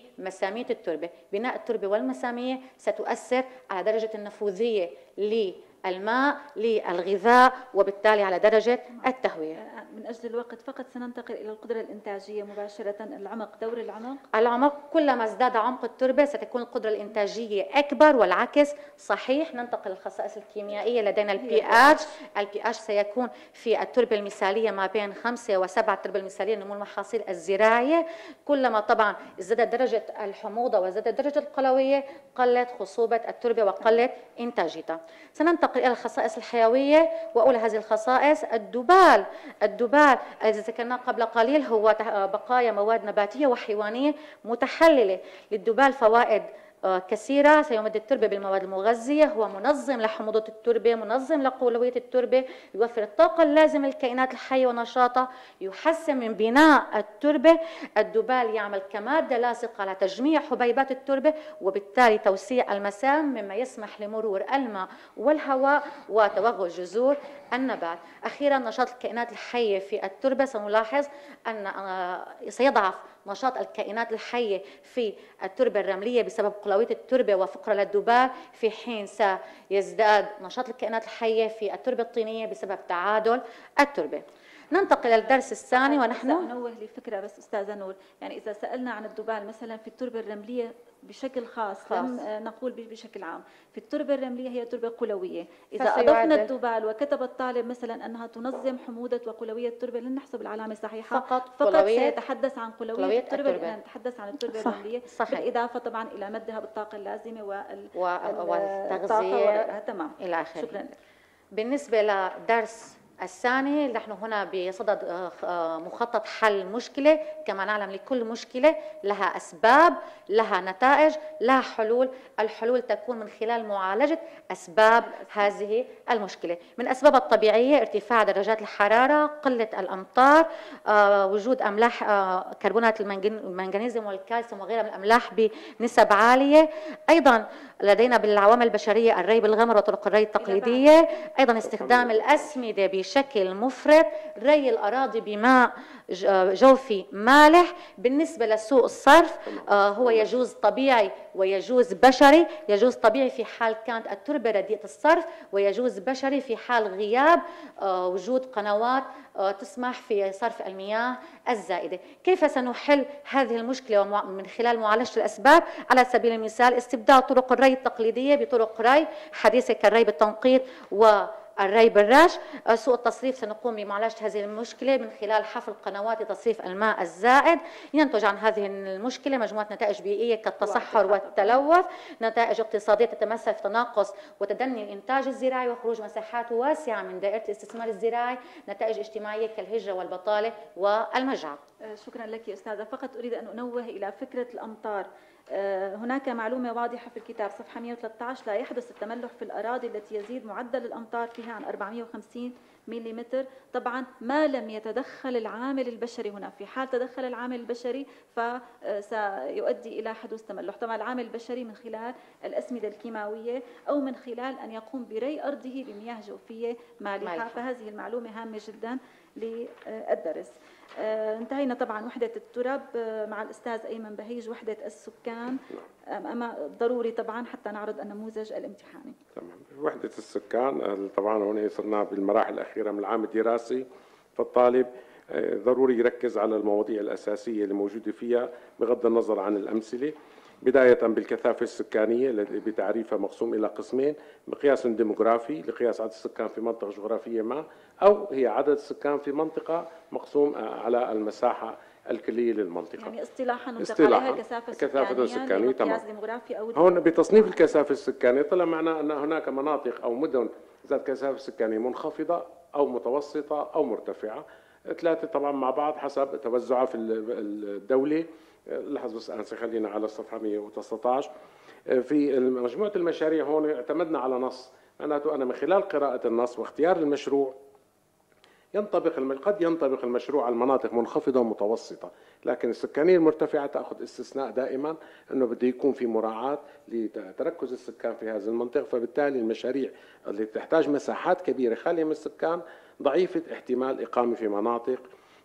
بمسامية التربة. بناء التربة والمسامية ستؤثر على درجة النفوذية الماء للغذاء وبالتالي على درجة التهوية. من أجل الوقت فقط سننتقل إلى القدرة الإنتاجية مباشرة. العمق، دور العمق. العمق كلما ازداد عمق التربة ستكون القدرة الإنتاجية أكبر، والعكس صحيح. ننتقل للخصائص الكيميائية. لدينا البي اتش. البي اتش سيكون في التربة المثالية ما بين خمسة وسبعة. التربة المثالية نمو المحاصيل الزراعية. كلما طبعا ازدادت درجة الحموضة وازدادت درجة القلوية قلت خصوبة التربة وقلت إنتاجيتها. سننتقل إلى الخصائص الحيوية، وأولى هذه الخصائص الدبال. الدبال الذي ذكرناه قبل قليل هو بقايا مواد نباتية وحيوانية متحللة. للدبال فوائد كثيرة. سيمد التربة بالمواد المغذية، هو منظم لحموضة التربة، منظم لقولوية التربة، يوفر الطاقة اللازمة للكائنات الحية ونشاطها، يحسن من بناء التربة. الدبال يعمل كمادة لاصقة على تجميع حبيبات التربة وبالتالي توسيع المسام، مما يسمح لمرور الماء والهواء وتوغل جذور النبات. أخيرا نشاط الكائنات الحية في التربة. سنلاحظ أن سيضعف نشاط الكائنات الحية في التربة الرملية بسبب قلوية التربة وفقر للدبال، في حين سيزداد نشاط الكائنات الحية في التربة الطينية بسبب تعادل التربة. ننتقل للدرس الثاني ونحن أنوه لفكرة بس أستاذة نور، يعني إذا سألنا عن الدبال مثلا في التربة الرملية بشكل خاص, خاص. لم نقول بشكل عام. في التربة الرملية هي تربة قلوية. إذا أضفنا الدبال وكتب الطالب مثلا أنها تنظم حموضة وقلوية التربة لن نحسب العلامة الصحيحة، فقط, فقط سيتحدث عن قلوية, قلوية التربة, التربة. نتحدث عن التربة صح. الرملية صحيح. بالإضافة طبعا إلى مدها بالطاقة اللازمة وال... والتغذية تمام. إلى آخره. شكرا لك. بالنسبة لدرس الثاني نحن هنا بصدد مخطط حل مشكلة. كما نعلم لكل مشكلة لها أسباب، لها نتائج، لها حلول. الحلول تكون من خلال معالجة أسباب هذه المشكلة. من أسباب الطبيعية ارتفاع درجات الحرارة، قلة الأمطار، وجود أملاح كربونات المنغنيزيوم والكالسيوم وغيرها من الأملاح بنسب عالية. أيضا لدينا بالعوامل البشرية الري بالغمر وطرق الري التقليدية. أيضا استخدام الأسمدة بشكل مفرط، ري الأراضي بماء جوفي مالح. بالنسبة لسوء الصرف هو يجوز طبيعي ويجوز بشري. يجوز طبيعي في حال كانت التربة رديئة الصرف، ويجوز بشري في حال غياب وجود قنوات تسمح في صرف المياه الزائدة. كيف سنحل هذه المشكلة؟ من خلال معالجة الأسباب. على سبيل المثال استبدال طرق الري التقليدية بطرق ري حديثة كالري بالتنقيط و الري بالرش. سوء التصريف سنقوم بمعالجة هذه المشكلة من خلال حفر قنوات لتصريف الماء الزائد. ينتج عن هذه المشكلة مجموعة نتائج بيئية كالتصحر والتلوث، نتائج اقتصادية تتمثل في تناقص وتدني الإنتاج الزراعي وخروج مساحات واسعة من دائرة الاستثمار الزراعي، نتائج اجتماعية كالهجرة والبطالة والمجاعة. شكرا لك يا أستاذة. فقط أريد أن أنوه إلى فكرة الأمطار. هناك معلومة واضحة في الكتاب صفحة مئة وثلاثة عشر: لا يحدث التملح في الأراضي التي يزيد معدل الأمطار فيها عن أربعمئة وخمسين ملم. طبعا ما لم يتدخل العامل البشري هنا. في حال تدخل العامل البشري فسيؤدي إلى حدوث تملح. طبعا العامل البشري من خلال الأسمدة الكيماوية أو من خلال أن يقوم بري أرضه بمياه جوفية مالحة, مالحة. فهذه المعلومة هامة جدا للدرس. انتهينا طبعا وحدة الترب مع الأستاذ أيمن بهيج. وحدة السكان أما ضروري طبعا حتى نعرض النموذج الامتحاني. تمام. وحدة السكان طبعا هون صرنا بالمراحل الأخيرة من العام الدراسي، فالطالب ضروري يركز على المواضيع الأساسية اللي موجودة فيها بغض النظر عن الأمثلة. بداية بالكثافة السكانية التي بتعريفها مقسوم إلى قسمين: مقياس ديموغرافي لقياس عدد السكان في منطقة جغرافية ما، أو هي عدد السكان في منطقة مقسوم على المساحة الكلية للمنطقة. يعني اصطلاحا نطلق عليها كثافة سكانية, كثافة سكانية. تمام. ديموغرافي أو هون بتصنيف الكثافة السكانية طلع معنا أن هناك مناطق أو مدن ذات كثافة سكانية منخفضة أو متوسطة أو مرتفعة. ثلاثة طبعا مع بعض حسب توزعها في الدولة. لحظة بس أنسى، خلينا على الصفحة مئة وتسعة عشر. في مجموعة المشاريع هون اعتمدنا على نص، معناته أنا من خلال قراءة النص واختيار المشروع ينطبق قد ينطبق المشروع على المناطق منخفضة ومتوسطة، لكن السكانية المرتفعة تأخذ استثناء دائما أنه بده يكون في مراعاة لتركز السكان في هذه المنطقة. فبالتالي المشاريع اللي تحتاج مساحات كبيرة خالية من السكان ضعيفة احتمال إقامة في مناطق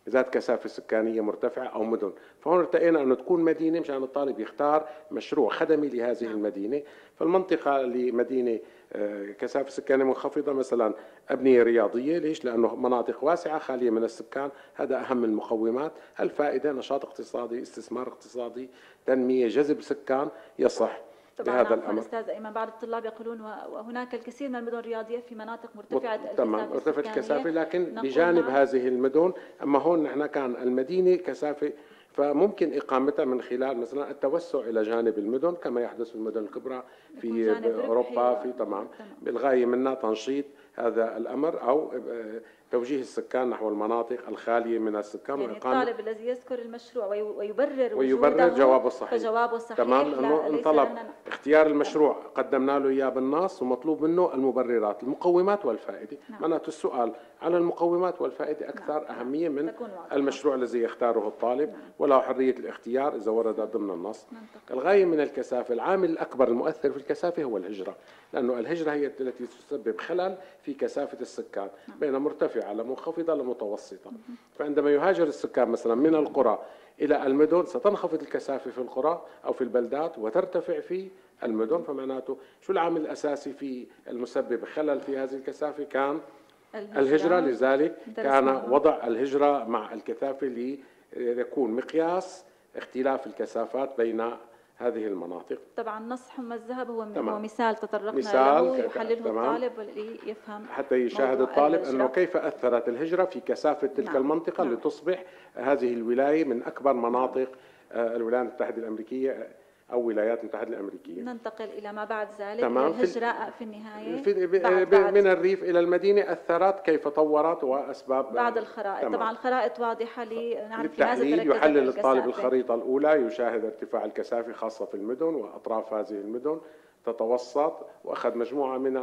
ذات كثافة سكانية مرتفعة أو مدن. فهون ارتئينا أنه تكون مدينة مشان الطالب يختار مشروع خدمي لهذه المدينة. فالمنطقة لمدينة كثافة سكانية منخفضة مثلا أبنية رياضية، ليش؟ لأنه مناطق واسعة خالية من السكان، هذا أهم المقومات. الفائدة نشاط اقتصادي، استثمار اقتصادي، تنمية، جذب سكان يصح بهذا الامر. استاذ ايمن، بعض الطلاب يقولون وهناك الكثير من المدن الرياضيه في مناطق مرتفعه الكثافه، تمام، مرتفعه الكثافه، لكن بجانب هذه المدن، اما هون نحن كان المدينه كثافه، فممكن اقامتها من خلال مثلا التوسع الى جانب المدن كما يحدث في المدن الكبرى في اوروبا، في تمام، بالغايه منها تنشيط هذا الامر او توجيه السكان نحو المناطق الخاليه من السكان. يعني الطالب الذي يذكر المشروع ويبرر ويبرر جوابه الصحيح، فجوابه صحيح تمام، لانه انطلب اختيار المشروع قدمنا له اياه بالنص ومطلوب منه المبررات، المقومات والفائده. نعم. معناته السؤال على المقومات والفائده اكثر نعم. اهميه من المشروع الذي يختاره الطالب. نعم. وله حريه الاختيار اذا ورد ضمن النص. نعم. الغايه من الكثافه، العامل الاكبر المؤثر في الكثافه هو الهجره، لانه الهجره هي التي تسبب خلل في كثافه السكان. نعم. بين مرتفعه لمنخفضه لمتوسطه. فعندما يهاجر السكان مثلا من القرى الى المدن ستنخفض الكثافه في القرى او في البلدات وترتفع في المدن. فمعناته شو العامل الاساسي في المسبب خلل في هذه الكثافه؟ كان الهجره, الهجرة. لذلك كان وضع الهجره مع الكثافه ليكون مقياس اختلاف الكثافات بين هذه المناطق. طبعا نص حمى الذهب هو, هو مثال تطرقنا مثال له يحلله الطالب ليفهم حتى يشاهد الطالب الهجرة. أنه كيف أثرت الهجرة في كثافة تلك نعم. المنطقة نعم. لتصبح هذه الولاية من أكبر مناطق الولايات المتحدة الأمريكية أو ولايات المتحدة الأمريكية. ننتقل إلى ما بعد ذلك. الهجرة في النهاية في بعد بعد من الريف إلى المدينة أثرت كيف طورت وأسباب بعد الخرائط. طبعا الخرائط واضحة لنعرف لماذا يحلل الطالب الخريطة الأولى، يشاهد ارتفاع الكثافة خاصة في المدن وأطراف هذه المدن، تتوسط، وأخذ مجموعة من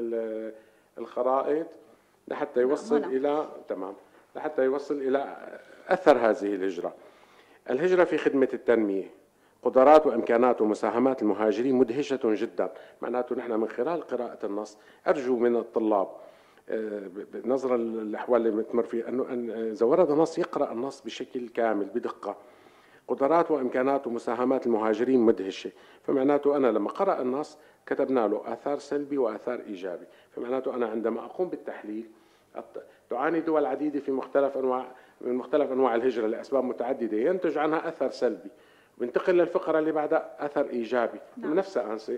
الخرائط لحتى يوصل نعم. إلى تمام لحتى يوصل إلى أثر هذه الهجرة. الهجرة في خدمة التنمية، قدرات وإمكانات ومساهمات المهاجرين مدهشة جدا. معناته نحن من خلال قراءة النص أرجو من الطلاب نظرا للأحوال اللي بنتمر فيها أنه إذا ورد النص يقرأ النص بشكل كامل بدقة. قدرات وإمكانات ومساهمات المهاجرين مدهشة، فمعناته أنا لما قرأ النص كتبنا له آثار سلبي وآثار إيجابي. فمعناته أنا عندما أقوم بالتحليل، تعاني دول عديدة في مختلف أنواع من مختلف أنواع الهجرة لأسباب متعددة ينتج عنها أثر سلبي، بنتقل للفقرة اللي بعدها أثر إيجابي. نعم. نفسها أنسي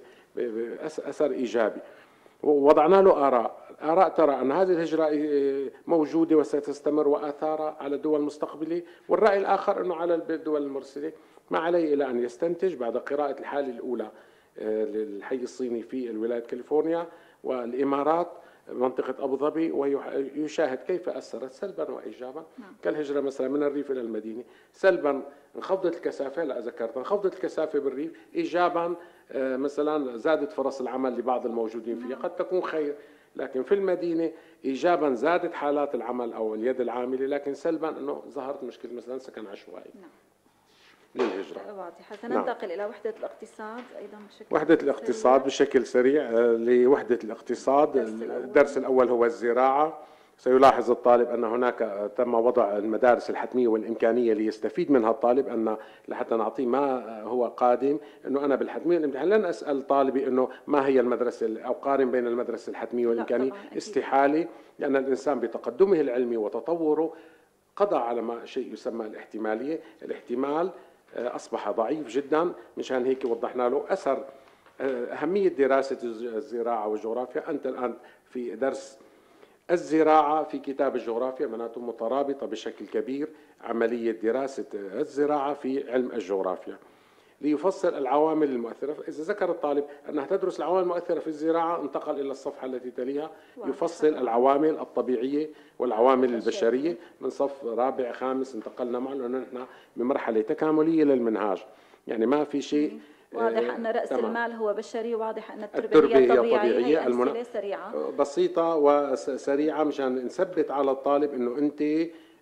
أثر إيجابي، ووضعنا له آراء آراء ترى أن هذه الهجرة موجودة وستستمر وآثارها على الدول المستقبلة، والرأي الآخر أنه على الدول المرسلة. ما عليه إلا أن يستنتج بعد قراءة الحالة الأولى للحي الصيني في الولايات كاليفورنيا والإمارات منطقة أبو ظبي، ويشاهد كيف أثرت سلبا وإيجابا. نعم. كالهجرة مثلا من الريف إلى المدينة، سلبا انخفضت الكثافة، لا ذكرت انخفضت الكثافة بالريف، إيجابا مثلا زادت فرص العمل لبعض الموجودين فيها. نعم. قد تكون خير، لكن في المدينة إيجابا زادت حالات العمل أو اليد العاملة، لكن سلبا أنه ظهرت مشكلة مثلا سكن عشوائي. نعم. للهجرة. واضحة. سننتقل نعم. إلى وحدة الاقتصاد أيضا بشكل وحدة الاقتصاد سريع. بشكل سريع لوحدة الاقتصاد. الدرس الأول هو الزراعة. سيلاحظ الطالب أن هناك تم وضع المدارس الحتمية والإمكانية ليستفيد منها الطالب، أن لحتى نعطيه ما هو قادم، أنه أنا بالحتمية والإمكانية لن أسأل طالبي أنه ما هي المدرسة أو قارن بين المدرسة الحتمية والإمكانية، استحالة، لأن الإنسان بتقدمه العلمي وتطوره قضى على ما شيء يسمى الاحتمالية. الاحتمال أصبح ضعيف جدا، مشان هيك وضحنا له أثر أهمية دراسة الزراعة والجغرافيا. أنت الآن في درس الزراعة في كتاب الجغرافيا، معناته مترابطة بشكل كبير عملية دراسة الزراعة في علم الجغرافيا ليفصل العوامل المؤثرة. إذا ذكر الطالب أنها تدرس العوامل المؤثرة في الزراعة، انتقل إلى الصفحة التي تليها يفصل العوامل الطبيعية والعوامل البشرية. من صف رابع خامس انتقلنا معه، لأنه نحن بمرحلة تكاملية للمنهاج، يعني ما في شيء واضح أن رأس تمام. المال هو بشري، واضح أن التربية, التربية هي طبيعية. طبيعية. هي أمثلة سريعة بسيطة وسريعة مشان نثبت على الطالب أنه أنت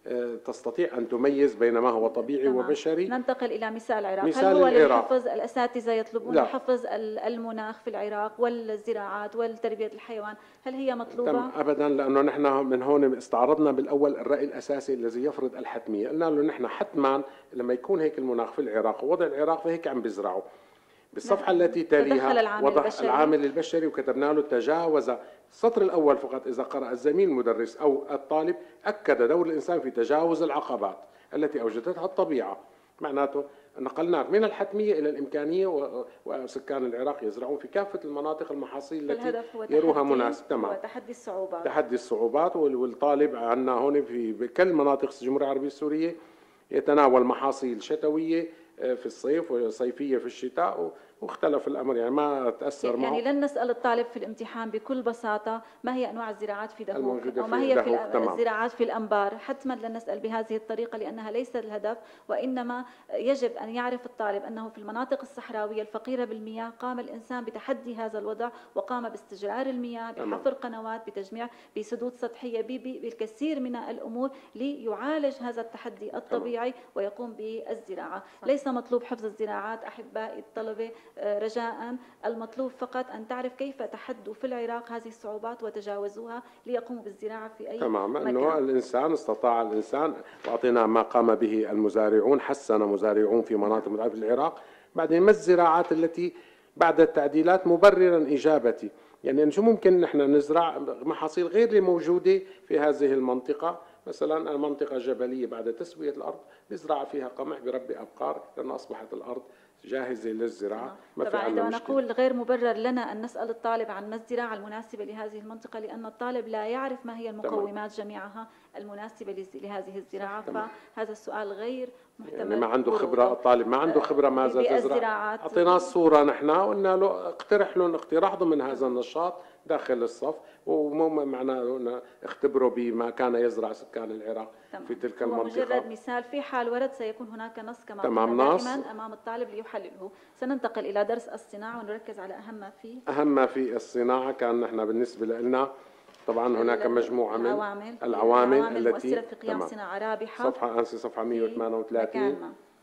تستطيع أن تميز بين ما هو طبيعي تمام. وبشري. ننتقل إلى مثال العراق. مثال هل هو العراق. للحفظ الأساتذة يطلبون لا. حفظ المناخ في العراق والزراعات والتربية الحيوان، هل هي مطلوبة؟ تم أبدا، لأنه نحن من هون استعرضنا بالأول الرأي الأساسي الذي يفرض الحتمية، قلنا له نحن حتما لما يكون هيك المناخ في العراق ووضع العراق فهيك عم بيزرعوا. بالصفحة نعم. التي تليها العامل وضع البشري. العامل البشري وكتبنا له تجاوز السطر الأول فقط. إذا قرأ الزميل المدرس أو الطالب أكد دور الإنسان في تجاوز العقبات التي أوجدتها الطبيعة، معناته نقلناك من الحتمية إلى الإمكانية، وسكان العراق يزرعون في كافة المناطق المحاصيل التي يروها مناسب. تمام. تحدي الصعوبات تحدي الصعوبات والطالب عندنا هون في بكل مناطق الجمهورية العربية السورية يتناول محاصيل شتوية في الصيف وصيفية في الشتاء، واختلف الأمر يعني ما تأثر معه. يعني لن نسأل الطالب في الامتحان بكل بساطة ما هي أنواع الزراعات في دهوك أو ما في هي دهوك. في الزراعات في الأنبار، حتما لن نسأل بهذه الطريقة لأنها ليست الهدف، وإنما يجب أن يعرف الطالب أنه في المناطق الصحراوية الفقيرة بالمياه قام الإنسان بتحدي هذا الوضع وقام باستجرار المياه، بحفر قنوات، بتجميع بسدود سطحية، بالكثير من الأمور ليعالج هذا التحدي الطبيعي ويقوم بالزراعة. ليس مطلوب حفظ الزراعات أحبائي الطلبة، رجاء المطلوب فقط أن تعرف كيف تحدوا في العراق هذه الصعوبات وتجاوزوها ليقوموا بالزراعة في أي تمام. مكان. أنه الإنسان استطاع الإنسان وأعطينا ما قام به المزارعون، حسن مزارعون في مناطق مختلفة في العراق. بعدين ما الزراعات التي بعد التعديلات مبررا إجابتي، يعني شو ممكن نحن نزرع محاصيل غير اللي موجودة في هذه المنطقة. مثلا المنطقة الجبلية بعد تسوية الأرض بيزرع فيها قمح، بربي أبقار، لأن أصبحت الأرض جاهزة للزراعة. ما طبعا عندما نقول غير مبرر لنا أن نسأل الطالب عن ما الزراعة المناسبة لهذه المنطقة، لأن الطالب لا يعرف ما هي المقومات جميعها المناسبة لهذه الزراعة. تمام. فهذا السؤال غير محتمل، يعني ما عنده خبرة الطالب، ما عنده خبرة ماذا تزرع. أعطيناه الصورة نحن وقلنا له اقترح له اقتراح ضمن هذا النشاط داخل الصف، ومو معناه اختبره بما كان يزرع سكان العراق. تمام. في تلك المنطقة. مجرد مثال، في حال ورد سيكون هناك نص كما قلنا دائما أمام الطالب ليحلله. سننتقل إلى درس الصناعة ونركز على أهم ما فيه. أهم ما في الصناعة كان نحن بالنسبة لنا طبعا هناك مجموعة من العوامل, العوامل, العوامل التي في قيام تمام. صناعة رابحة. صفحة أنسي صفحة مئة وثمانية وثلاثين.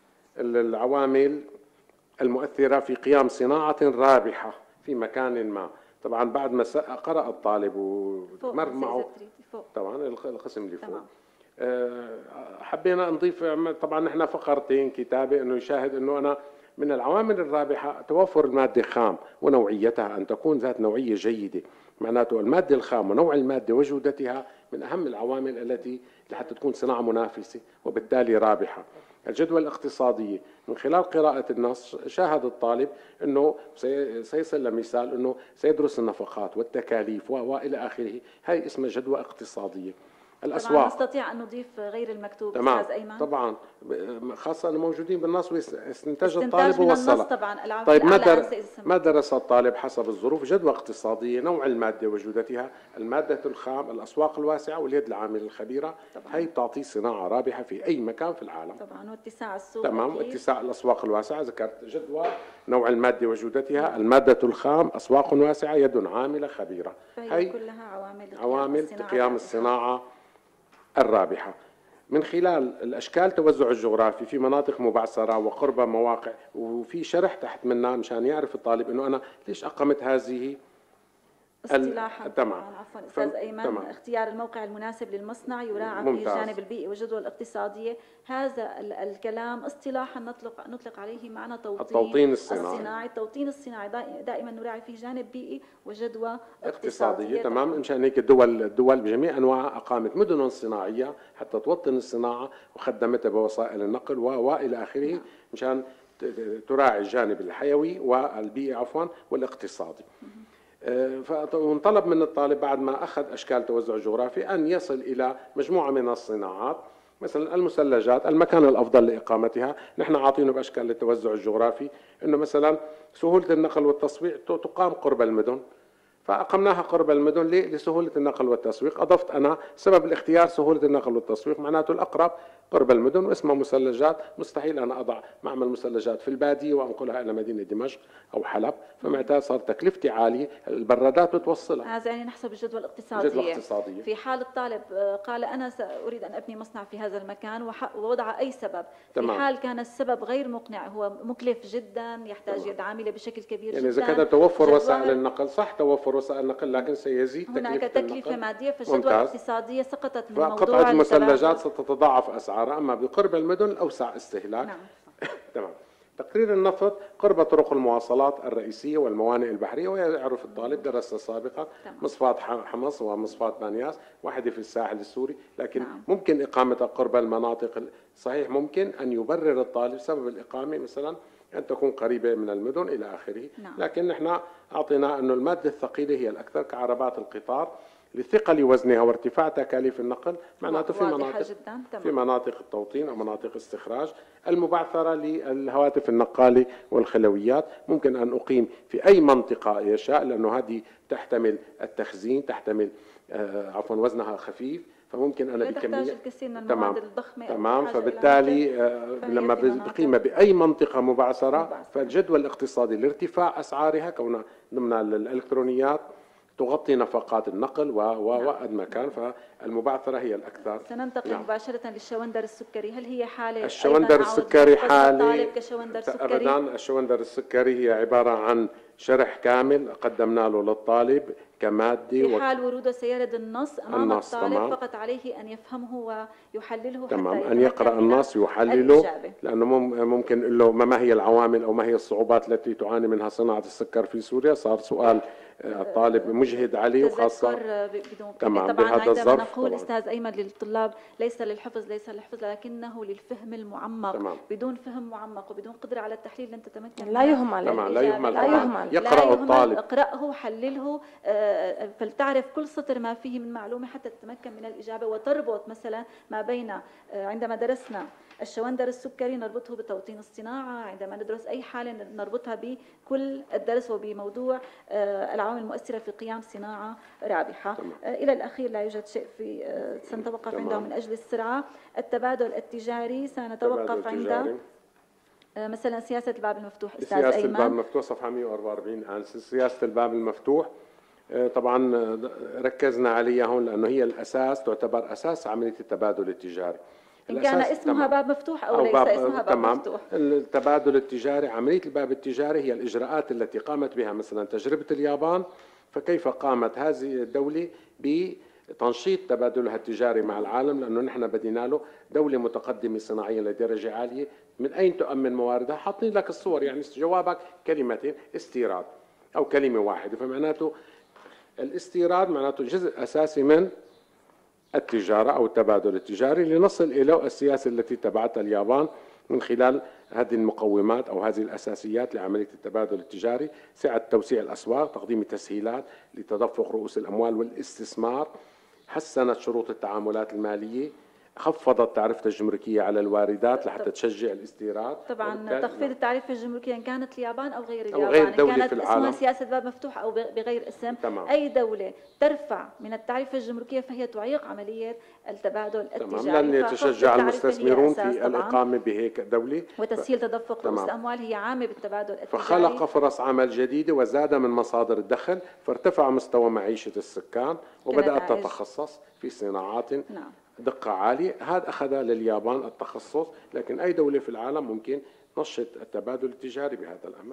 العوامل المؤثرة في قيام صناعة رابحة في مكان ما. طبعا بعد ما قرأ الطالب ومر معه طبعا القسم اللي فوق حبينا نضيف طبعا نحن فقرتين كتابة انه يشاهد انه انا من العوامل الرابحة توفر المادة الخام ونوعيتها، ان تكون ذات نوعية جيدة. معناته المادة الخام ونوع المادة وجودتها من اهم العوامل التي لحتى تكون صناعة منافسة وبالتالي رابحة. الجدوى الاقتصادية من خلال قراءة النص شاهد الطالب أنه سيصل لمثال أنه سيدرس النفقات والتكاليف وإلى آخره. هاي اسمها جدوى اقتصادية. الأسواق طبعا نستطيع أن نضيف غير المكتوب تمام. أستاذ أيمن. طبعا خاصة أنه موجودين بالنص واستنتاج الطالب ووصلها. طبعا. طيب ما, در... ما درس الطالب حسب الظروف؟ جدوى اقتصادية، نوع المادة وجودتها، المادة الخام، الأسواق الواسعة واليد العاملة الخبيرة. طبعا. هي بتعطي صناعة رابحة في أي مكان في العالم. طبعا. واتساع السوق. تمام. واتساع الأسواق الواسعة ذكرت جدوى نوع المادة وجودتها، المادة الخام، أسواق واسعة، يد عاملة خبيرة. هي كلها عوامل عوامل قيام الصناعة الرابحة. من خلال الأشكال توزع الجغرافي في مناطق مبعثرة وقرب مواقع، وفي شرح تحت منها مشان يعرف الطالب أنه أنا ليش أقمت هذه اصطلاحا. تمام. عفوا استاذ ايمن. تمام. اختيار الموقع المناسب للمصنع يراعى في الجانب البيئي والجدوى الاقتصاديه. هذا الكلام اصطلاحا نطلق نطلق عليه معنى توطين التوطين الصناعي. الصناعي التوطين الصناعي دائما نراعي فيه جانب بيئي وجدوى اقتصاديه, اقتصادية. تمام. مشان هيك الدول الدول بجميع انواعها اقامت مدن صناعيه حتى توطن الصناعه وخدمتها بوسائل النقل والى اخره مشان تراعي الجانب الحيوي والبيئي عفوا والاقتصادي. فانطلب من الطالب بعد ما أخذ أشكال توزع الجغرافي أن يصل إلى مجموعة من الصناعات، مثلا المثلجات المكان الأفضل لإقامتها. نحن عاطينه بأشكال التوزع الجغرافي إنه مثلا سهولة النقل والتصوير تقام قرب المدن، فأقمناها قرب المدن ليه؟ لسهولة النقل والتسويق. أضفت أنا سبب الاختيار سهولة النقل والتسويق، معناته الأقرب قرب المدن واسمها مثلجات. مستحيل أنا أضع معمل مثلجات في البادية وأنقلها إلى مدينة دمشق أو حلب، فمعناتها صار تكلفتي عالية، البرادات بتوصلها. هذا يعني نحسب الجدوى الاقتصادية. الجدوى الاقتصادية. في حال الطالب قال أنا سأريد أن أبني مصنع في هذا المكان ووضع أي سبب، في تمام. حال كان السبب غير مقنع، هو مكلف جدا، يحتاج يد عاملة بشكل كبير يعني جدا، إذا كان توفر وسائل النقل، صح توفر وسائل النقل، لكن سيزيد هناك تكلفة تكلفة النقل. مادية، فالجدوى الاقتصادية سقطت من موضوع فقطعة المثلجات التبادل. ستتضاعف أسعارها، أما بقرب المدن أوسع استهلاك. نعم. تمام. تقرير النفط قرب طرق المواصلات الرئيسية والموانئ البحرية، ويعرف الطالب درس سابقا مصفاة حمص ومصفاة بانياس، واحدة في الساحل السوري، لكن نعم. ممكن إقامتها قرب المناطق. صحيح ممكن أن يبرر الطالب سبب الإقامة مثلا أن تكون قريبة من المدن إلى آخره. نعم. لكن نحن أعطينا أنه المادة الثقيلة هي الأكثر كعربات القطار لثقل وزنها وارتفاع تكاليف النقل، معناته في مناطق جداً. في مناطق التوطين أو مناطق استخراج. المبعثرة للهواتف النقالة والخلويات ممكن أن أقيم في أي منطقة يشاء، لأنه هذه تحتمل التخزين، تحتمل آه عفوا وزنها خفيف، فممكن أنا بكمية تحتاج الكثير من المواد تمام الضخمة. تمام فبالتالي آه لما بقيمة بأي منطقة مبعثرة، مبعثرة. فالجدوى الاقتصادي لارتفاع أسعارها كونها ضمن الإلكترونيات تغطي نفقات النقل وقد ما كان، فالمبعثرة هي الأكثر. سننتقل نعم. مباشرة للشوندر السكري. هل هي حالة الشوندر السكري حالة كشوندر سكري؟ أبدا. الشوندر السكري هي عبارة عن شرح كامل قدمنا له للطالب كمادة، في حال وروده سيرد النص أمام النص الطالب تمام. فقط عليه أن يفهمه ويحلله تمام. حتى أن يقرأ النص ويحلله، لأنه ممكن يقول له ما هي العوامل أو ما هي الصعوبات التي تعاني منها صناعة السكر في سوريا. صار سؤال الطالب مجهد عليه، وخاصة تمام طبعا عندما نقول طبعاً. استاذ ايمن للطلاب ليس للحفظ ليس للحفظ لكنه للفهم المعمق. تمام. بدون فهم معمق وبدون قدره على التحليل لن تتمكن. لا يهمل لا يهمل لا يهمل يقرأ الطالب، اقرأه حلله فلتعرف كل سطر ما فيه من معلومه حتى تتمكن من الاجابه، وتربط مثلا ما بين عندما درسنا الشوندر السكري نربطه بتوطين الصناعه، عندما ندرس اي حاله نربطها بكل الدرس وبموضوع العوامل المؤثره في قيام صناعه رابحه. تمام. الى الاخير لا يوجد شيء في سنتوقف عنده من اجل السرعه. التبادل التجاري سنتوقف عنده مثلا سياسه الباب المفتوح. استاذ سياسه ايمن الباب المفتوح صفحه مئة وأربعة وأربعين عن سياسه الباب المفتوح. طبعا ركزنا عليها هون لانه هي الاساس، تعتبر اساس عمليه التبادل التجاري. إن كان اسمها تمام. باب مفتوح أو, أو ليس باب اسمها باب تمام. مفتوح. التبادل التجاري، عملية الباب التجاري هي الإجراءات التي قامت بها مثلا تجربة اليابان، فكيف قامت هذه الدولة بتنشيط تبادلها التجاري مع العالم، لأنه نحن بدينا له دولة متقدمة صناعيا لدرجة عالية، من أين تؤمن مواردها؟ حاطين لك الصور، يعني جوابك كلمتين استيراد أو كلمة واحدة، فمعناته الاستيراد معناته جزء أساسي من التجارة أو التبادل التجاري، لنصل إلى السياسة التي تبعتها اليابان من خلال هذه المقومات أو هذه الأساسيات لعملية التبادل التجاري. سعة توسيع الأسواق، تقديم تسهيلات لتدفق رؤوس الأموال والاستثمار، حسنت شروط التعاملات المالية، خفضت تعرفة الجمركية على الواردات لحتى تشجع الاستيراد. طبعا تخفيض التعرفة الجمركية إن كانت اليابان أو غير اليابان، أو غير دولة كانت في العالم اسمها سياسة باب مفتوح أو بغير اسم. تمام. أي دولة ترفع من التعرفة الجمركية فهي تعيق عملية التبادل التجاري. تمام. لن يتشجع المستثمرون في الإقامة بهيك دولة، وتسهيل تدفق رؤوس الأموال هي عامة بالتبادل التجاري، فخلق فرص عمل جديدة وزاد من مصادر الدخل، فارتفع مستوى معيشة السكان وبدأت تتخصص في صناعات نعم. دقة عالية. هذا أخذ لليابان التخصص، لكن أي دولة في العالم ممكن نشط التبادل التجاري بهذا الأمر.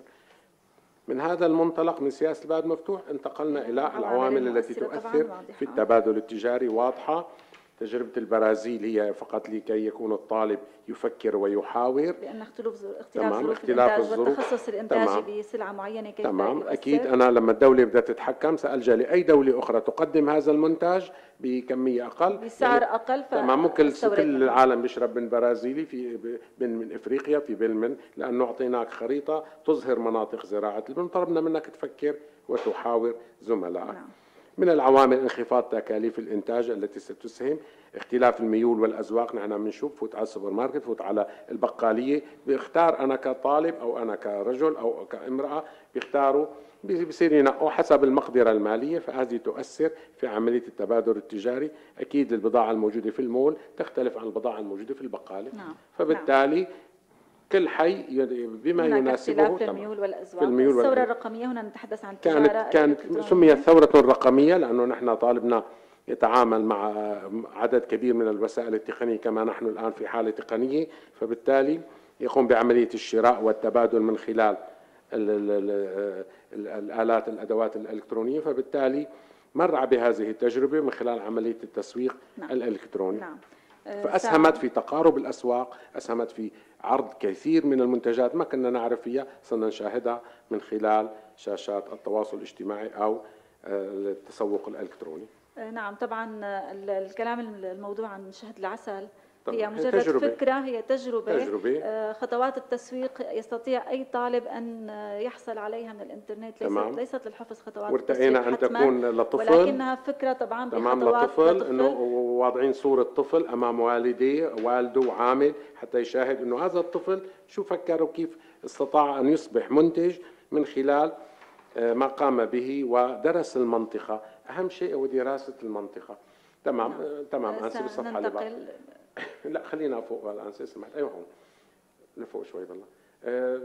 من هذا المنطلق من سياسة الباب المفتوح انتقلنا إلى العوامل التي تؤثر في التبادل التجاري. واضحة. تجربة البرازيل هي فقط لكي يكون الطالب يفكر ويحاور، لأن اختلاف ظروف الإنتاج والتخصص الإنتاجي بسلعة معينة كيف تمام. يؤثر. أكيد أنا لما الدولة بدها تتحكم سألجأ لأي دولة أخرى تقدم هذا المنتج بكمية أقل بسعر يعني أقل. تمام. ممكن كل العالم بيشرب من برازيلي في من من إفريقيا في بلمن، لأنه أعطيناك خريطة تظهر مناطق زراعة البلمن، طلبنا منك تفكر وتحاور زملائك. نعم. من العوامل انخفاض تكاليف الإنتاج التي ستسهم، اختلاف الميول والأذواق. نحن بنشوف فوت على السوبر ماركت، فوت على البقالية، بيختار أنا كطالب أو أنا كرجل أو كامرأة بيختاروا بصير ينقوا حسب المقدرة المالية، فهذه تؤثر في عملية التبادل التجاري. أكيد البضاعة الموجودة في المول تختلف عن البضاعة الموجودة في البقالة. نعم. فبالتالي نعم. كل حي بما يناسبه. في الميول والأذواق. في الميول الثورة الرقمية هنا نتحدث عن كانت كانت سميت ثورة رقمية لأنه نحن طالبنا يتعامل مع عدد كبير من الوسائل التقنية كما نحن الآن في حالة تقنية، فبالتالي يقوم بعملية الشراء والتبادل من خلال ال ال ال الآلات الأدوات الإلكترونية، فبالتالي مر بهذه التجربة من خلال عملية التسويق نعم. الإلكتروني نعم. فأسهمت في تقارب الأسواق، أسهمت في عرض كثير من المنتجات ما كنا نعرف فيها، صرنا نشاهدها من خلال شاشات التواصل الاجتماعي أو التسوق الإلكتروني. نعم طبعا الكلام الموضوع عن شهد العسل هي مجرد هي تجربة. فكرة، هي تجربة. تجربة. خطوات التسويق يستطيع أي طالب أن يحصل عليها من الإنترنت، ليست, ليست للحفظ خطوات وارتئينا أن تكون لطفل، ولكنها فكرة طبعا تمام لطفل، إنه واضعين صورة طفل أمام والديه والده وعامل حتى يشاهد إنه هذا الطفل شو فكر وكيف استطاع أن يصبح منتج من خلال ما قام به ودرس المنطقة. أهم شيء هو دراسة المنطقة. تمام نعم. تمام أنسى بالصفحة اللي بعد. لا خلينا فوق الآن سمحت. أيوه هون لفوق شوي بالله. آه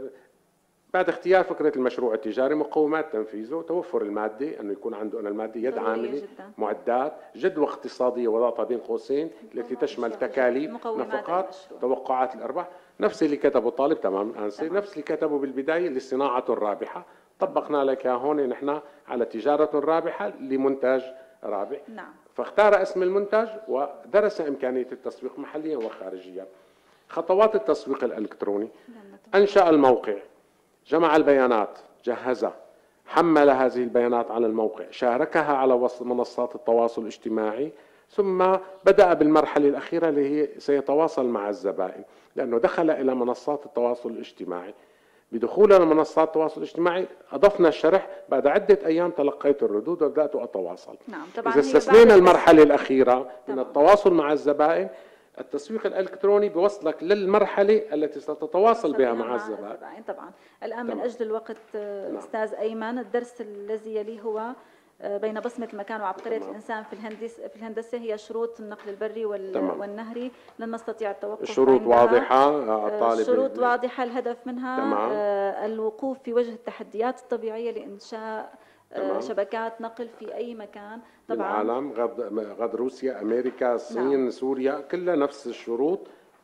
بعد اختيار فكرة المشروع التجاري، مقومات تنفيذه، توفر المادة، أنه يكون عنده أنا المادة يد عاملة، معدات، جدوى اقتصادية وضعتها بين قوسين التي تشمل تكاليف، نفقات، توقعات الأرباح، نفس اللي كتبه الطالب. تمام أنسي، نفس اللي كتبه بالبداية لصناعة رابحة، طبقنا لك هون نحن على تجارة رابحة لمنتج رابح. نعم. فاختار اسم المنتج ودرس إمكانية التسويق محليا وخارجيا. خطوات التسويق الإلكتروني: أنشأ الموقع، جمع البيانات، جهزها، حمل هذه البيانات على الموقع، شاركها على منصات التواصل الاجتماعي، ثم بدأ بالمرحلة الأخيرة اللي هي سيتواصل مع الزبائن، لأنه دخل إلى منصات التواصل الاجتماعي. بدخولنا لمنصات التواصل الاجتماعي أضفنا الشرح، بعد عدة أيام تلقيت الردود وبدأت أتواصل. نعم طبعا. إذا استثنينا المرحلة الأخيرة من التواصل مع الزبائن، التسويق الإلكتروني بيوصلك للمرحلة التي ستتواصل بها مع, مع الزبائن. طبعا. الآن من أجل الوقت نعم. أستاذ أيمن، الدرس الذي يليه هو بين بصمة المكان وعبقرية الإنسان في الهندسة في الهندسة هي شروط النقل البري والنهري، لن نستطيع التوقف. الشروط واضحة، الطالب الشروط واضحة، الهدف منها تمام. الوقوف في وجه التحديات الطبيعية لإنشاء تمام. شبكات نقل في أي مكان طبعا العالم، غد غد روسيا، أمريكا، الصين، نعم. سوريا، كلها نفس الشروط.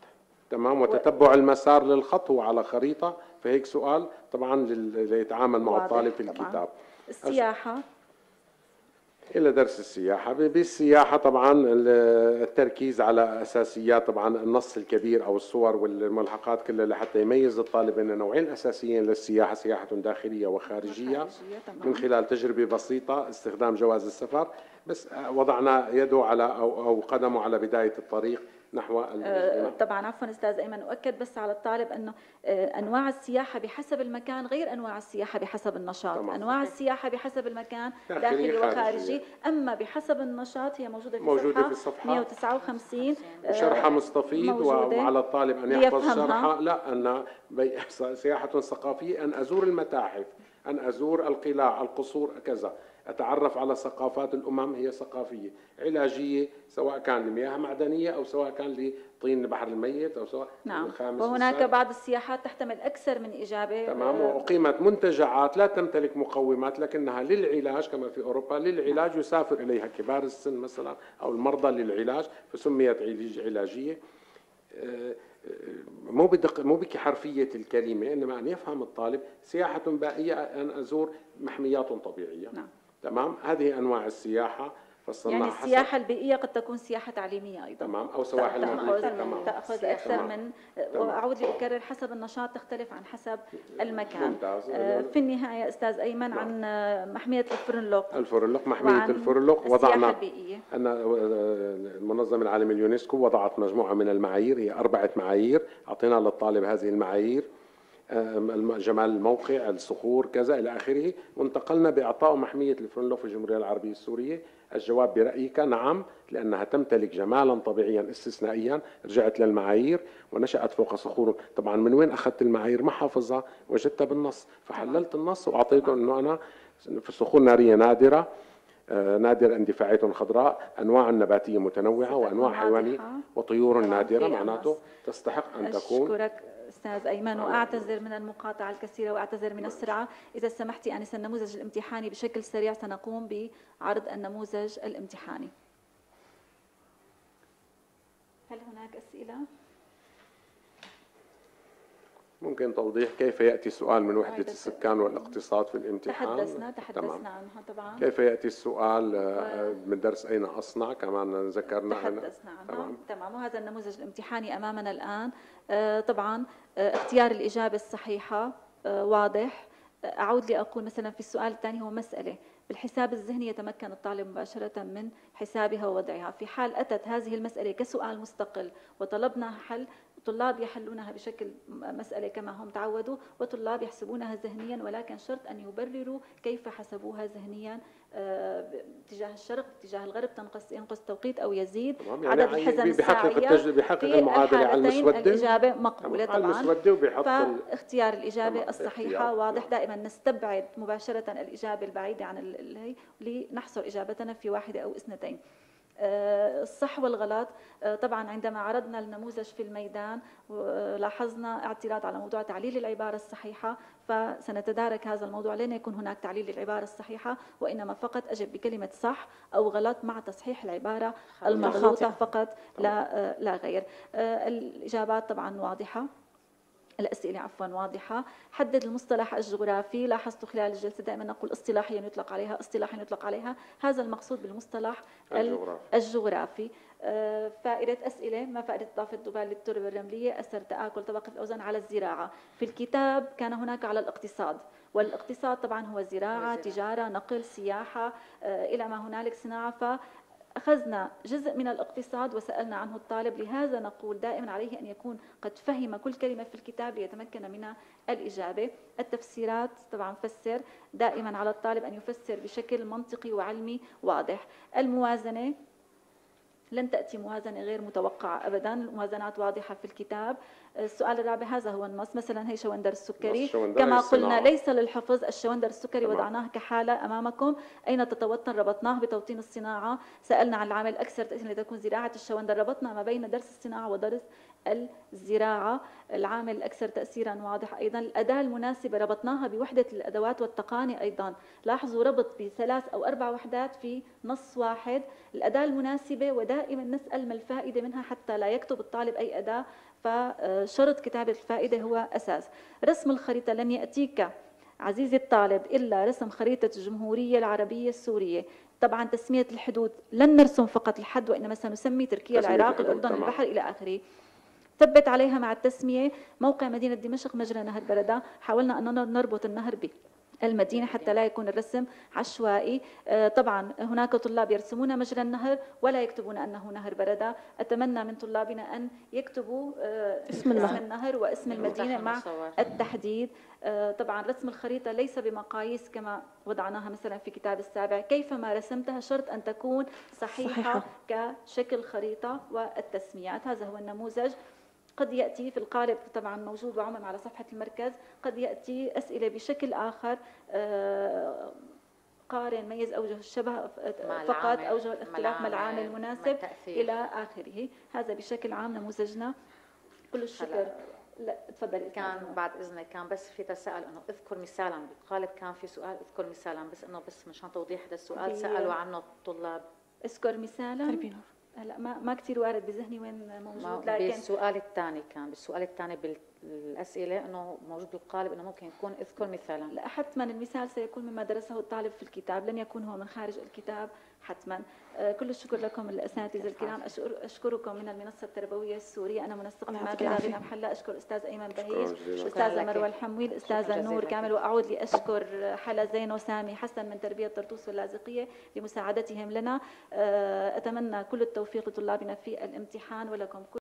تمام. وتتبع و... المسار للخط هو على خريطة. فهيك سؤال طبعا ليتعامل مع الطالب في الكتاب. طبعاً. السياحة إلى درس السياحة. بالسياحة طبعا التركيز على أساسيات طبعا النص الكبير أو الصور والملحقات كلها لحتى يميز الطالب أن نوعين أساسيين للسياحة: سياحة داخلية وخارجية، من خلال تجربة بسيطة استخدام جواز السفر. بس وضعنا يده على أو, أو قدمه على بداية الطريق نحو أه طبعا. عفوا استاذ ايمن، اؤكد بس على الطالب انه انواع السياحه بحسب المكان غير انواع السياحه بحسب النشاط. طبعا. انواع السياحه بحسب المكان داخلي وخارجي، اما بحسب النشاط هي موجوده في موجوده في الصفحه مئة وتسعة وخمسين. شرحها مستفيض وعلى الطالب ان يحفظ شرحها. لا ان سياحه ثقافيه، ان ازور المتاحف، ان ازور القلاع، القصور، كذا، أتعرف على ثقافات الأمم. هي ثقافية. علاجية، سواء كان لمياه معدنية أو سواء كان لطين البحر الميت أو سواء نعم. وهناك بعض السياحات تحتمل أكثر من إجابة. تمام. وأقيمت منتجعات لا تمتلك مقومات لكنها للعلاج كما في أوروبا. للعلاج نعم. يسافر إليها كبار السن مثلا أو المرضى للعلاج، فسميت علاجية. مو بدق مو بحرفية الكلمة، إنما أن يفهم الطالب سياحة بائية أن أزور محميات طبيعية. نعم. تمام. هذه أنواع السياحة. يعني السياحة البيئية قد تكون سياحة تعليمية أيضا. تمام. أو سواحل تأخذ, تأخذ أكثر من تمام. وأعود لأكرر حسب النشاط تختلف عن حسب المكان. ممتاز. آه في النهاية أستاذ أيمن نعم. عن محمية الفرنلوق. الفرنلوق محمية الفرنلوق وضعنا البيئية. أن المنظمة العالمية اليونسكو وضعت مجموعة من المعايير، هي أربعة معايير أعطينا للطالب هذه المعايير: جمال الموقع، الصخور، كذا إلى آخره، وانتقلنا بإعطاء محمية الفرنلوق في الجمهورية العربية السورية. الجواب برأيك نعم، لأنها تمتلك جمالا طبيعيا استثنائيا. رجعت للمعايير ونشأت فوق صخور. طبعا من وين أخذت المعايير؟ ما حافظها، وجدتها بالنص، فحللت النص وأعطيته أنه أنا صخور نارية نادرة، نادر اندفاعية خضراء، أنواع نباتية متنوعة وأنواع حيوانية وطيور نادرة، معناته تستحق أن تكون. أشكرك أستاذ أيمن، وأعتذر من المقاطعة الكثيرة وأعتذر من السرعة. إذا سمحتي أنسة النموذج الامتحاني بشكل سريع سنقوم بعرض النموذج الامتحاني. هل هناك أسئلة؟ ممكن توضيح كيف يأتي السؤال من وحدة السكان والاقتصاد في الامتحان؟ تحدثنا تحدثنا عنها طبعا. كيف يأتي السؤال من درس أين أصنع؟ كمان ذكرنا تحدثنا عنها. تمام. تمام. وهذا النموذج الامتحاني أمامنا الآن. آه طبعا آه اختيار الإجابة الصحيحة آه واضح. آه أعود لأقول مثلا في السؤال الثاني هو مسألة بالحساب الذهني يتمكن الطالب مباشرة من حسابها ووضعها. في حال أتت هذه المسألة كسؤال مستقل وطلبنا حل، طلاب يحلونها بشكل مسألة كما هم تعودوا، وطلاب يحسبونها ذهنيا، ولكن شرط أن يبرروا كيف حسبوها ذهنيا باتجاه الشرق باتجاه الغرب، تنقص ينقص توقيت أو يزيد يعني عدد الحزم الساعية. بيحقق المعادلة على المسودة، الإجابة مقبولة طبعا. فاختيار الإجابة الصحيحة واضح. دائما نستبعد مباشرة الإجابة البعيدة عن اللي لنحصر إجابتنا في واحدة أو اثنتين. الصح والغلط طبعا عندما عرضنا النموذج في الميدان لاحظنا اعتراض على موضوع تعليل العبارة الصحيحة، فسنتدارك هذا الموضوع. لن يكون هناك تعليل للعبارة الصحيحة، وإنما فقط أجب بكلمة صح أو غلط مع تصحيح العبارة المغلوطة فقط، لا لا غير. الإجابات طبعا واضحة، الأسئلة عفوا واضحة. حدد المصطلح الجغرافي. لاحظت خلال الجلسة دائما نقول اصطلاحيا يطلق عليها، اصطلاحيا يطلق عليها، هذا المقصود بالمصطلح الجغرافي, الجغرافي. فائدة أسئلة: ما فائدة إضافة ذبال للتربة الرملية؟ أثر تآكل طبقة الأوزان على الزراعة. في الكتاب كان هناك على الاقتصاد، والاقتصاد طبعا هو زراعة، تجارة، نقل، سياحة، إلى ما هنالك صناعة. ف أخذنا جزء من الاقتصاد وسألنا عنه الطالب، لهذا نقول دائما عليه أن يكون قد فهم كل كلمة في الكتاب ليتمكن من الإجابة. التفسيرات طبعا فسر، دائما على الطالب أن يفسر بشكل منطقي وعلمي واضح. الموازنة لن تأتي موازنة غير متوقعة أبدا، الموازنات واضحة في الكتاب. السؤال الرابع: هذا هو النص، مثلا هي شوندر السكري كما قلنا ليس للحفظ. الشوندر السكري وضعناه كحالة أمامكم. أين تتوطن؟ ربطناه بتوطين الصناعة. سألنا عن العامل الأكثر تأثيرا لتكون زراعة الشوندر، ربطنا ما بين درس الصناعة ودرس الزراعة. العامل الأكثر تأثيرا واضح أيضا. الأداة المناسبة ربطناها بوحدة الأدوات والتقاني أيضا. لاحظوا ربط بثلاث أو أربع وحدات في نص واحد. الأداة المناسبة، ودائما نسأل ما الفائدة منها حتى لا يكتب الطالب أي أداة، فشرط كتابة الفائدة هو أساس. رسم الخريطة: لن يأتيك عزيزي الطالب إلا رسم خريطة الجمهورية العربية السورية. طبعا تسمية الحدود، لن نرسم فقط الحد وإنما سنسمي تركيا، العراق، الأردن، البحر إلى آخره. ثبت عليها مع التسمية موقع مدينة دمشق مجرى نهر بردة. حاولنا أن نربط النهر به المدينة حتى لا يكون الرسم عشوائي. طبعا هناك طلاب يرسمون مجرى النهر ولا يكتبون أنه نهر بردة. أتمنى من طلابنا أن يكتبوا اسم النهر واسم المدينة مع التحديد. طبعا رسم الخريطة ليس بمقاييس كما وضعناها مثلا في كتاب السابع، كيفما رسمتها شرط أن تكون صحيحة, صحيحة. كشكل خريطة. والتسميات، هذا هو النموذج. قد يأتي في القالب طبعا موجود وعمم على صفحة المركز، قد يأتي أسئلة بشكل آخر، قارن ميز أوجه الشبه فقط، أوجه الاختلاف مع العامل المناسب إلى آخره. هذا بشكل عام نموذجنا. كل الشكر. لا تفضلي. كان بعد إذنك كان بس في تساؤل إنه اذكر مثالا بالقالب، كان في سؤال اذكر مثالا، بس إنه بس مشان توضيح هذا السؤال سألوا عنه الطلاب. اذكر مثالا. هلا ما ما كثير وارد بذهني وين موجود، لكن بالسؤال الثاني كان بالسؤال الثاني بالاسئله انه موجود بالقالب انه ممكن يكون اذكر مثالا. لا حتما المثال سيكون مما درسه الطالب في الكتاب، لن يكون هو من خارج الكتاب حتما. آه كل الشكر لكم الاساتذه الكرام. اشكركم من المنصه التربويه السوريه. انا منسقه ماده غنى محلى. اشكر استاذ ايمن بهيج، استاذه مروه الحموي، الاستاذه نور كامل، واعود لاشكر حلا زين وسامي حسن من تربيه طرطوس واللاذقيه لمساعدتهم لنا. آه اتمنى كل التوفيق لطلابنا في الامتحان ولكم كل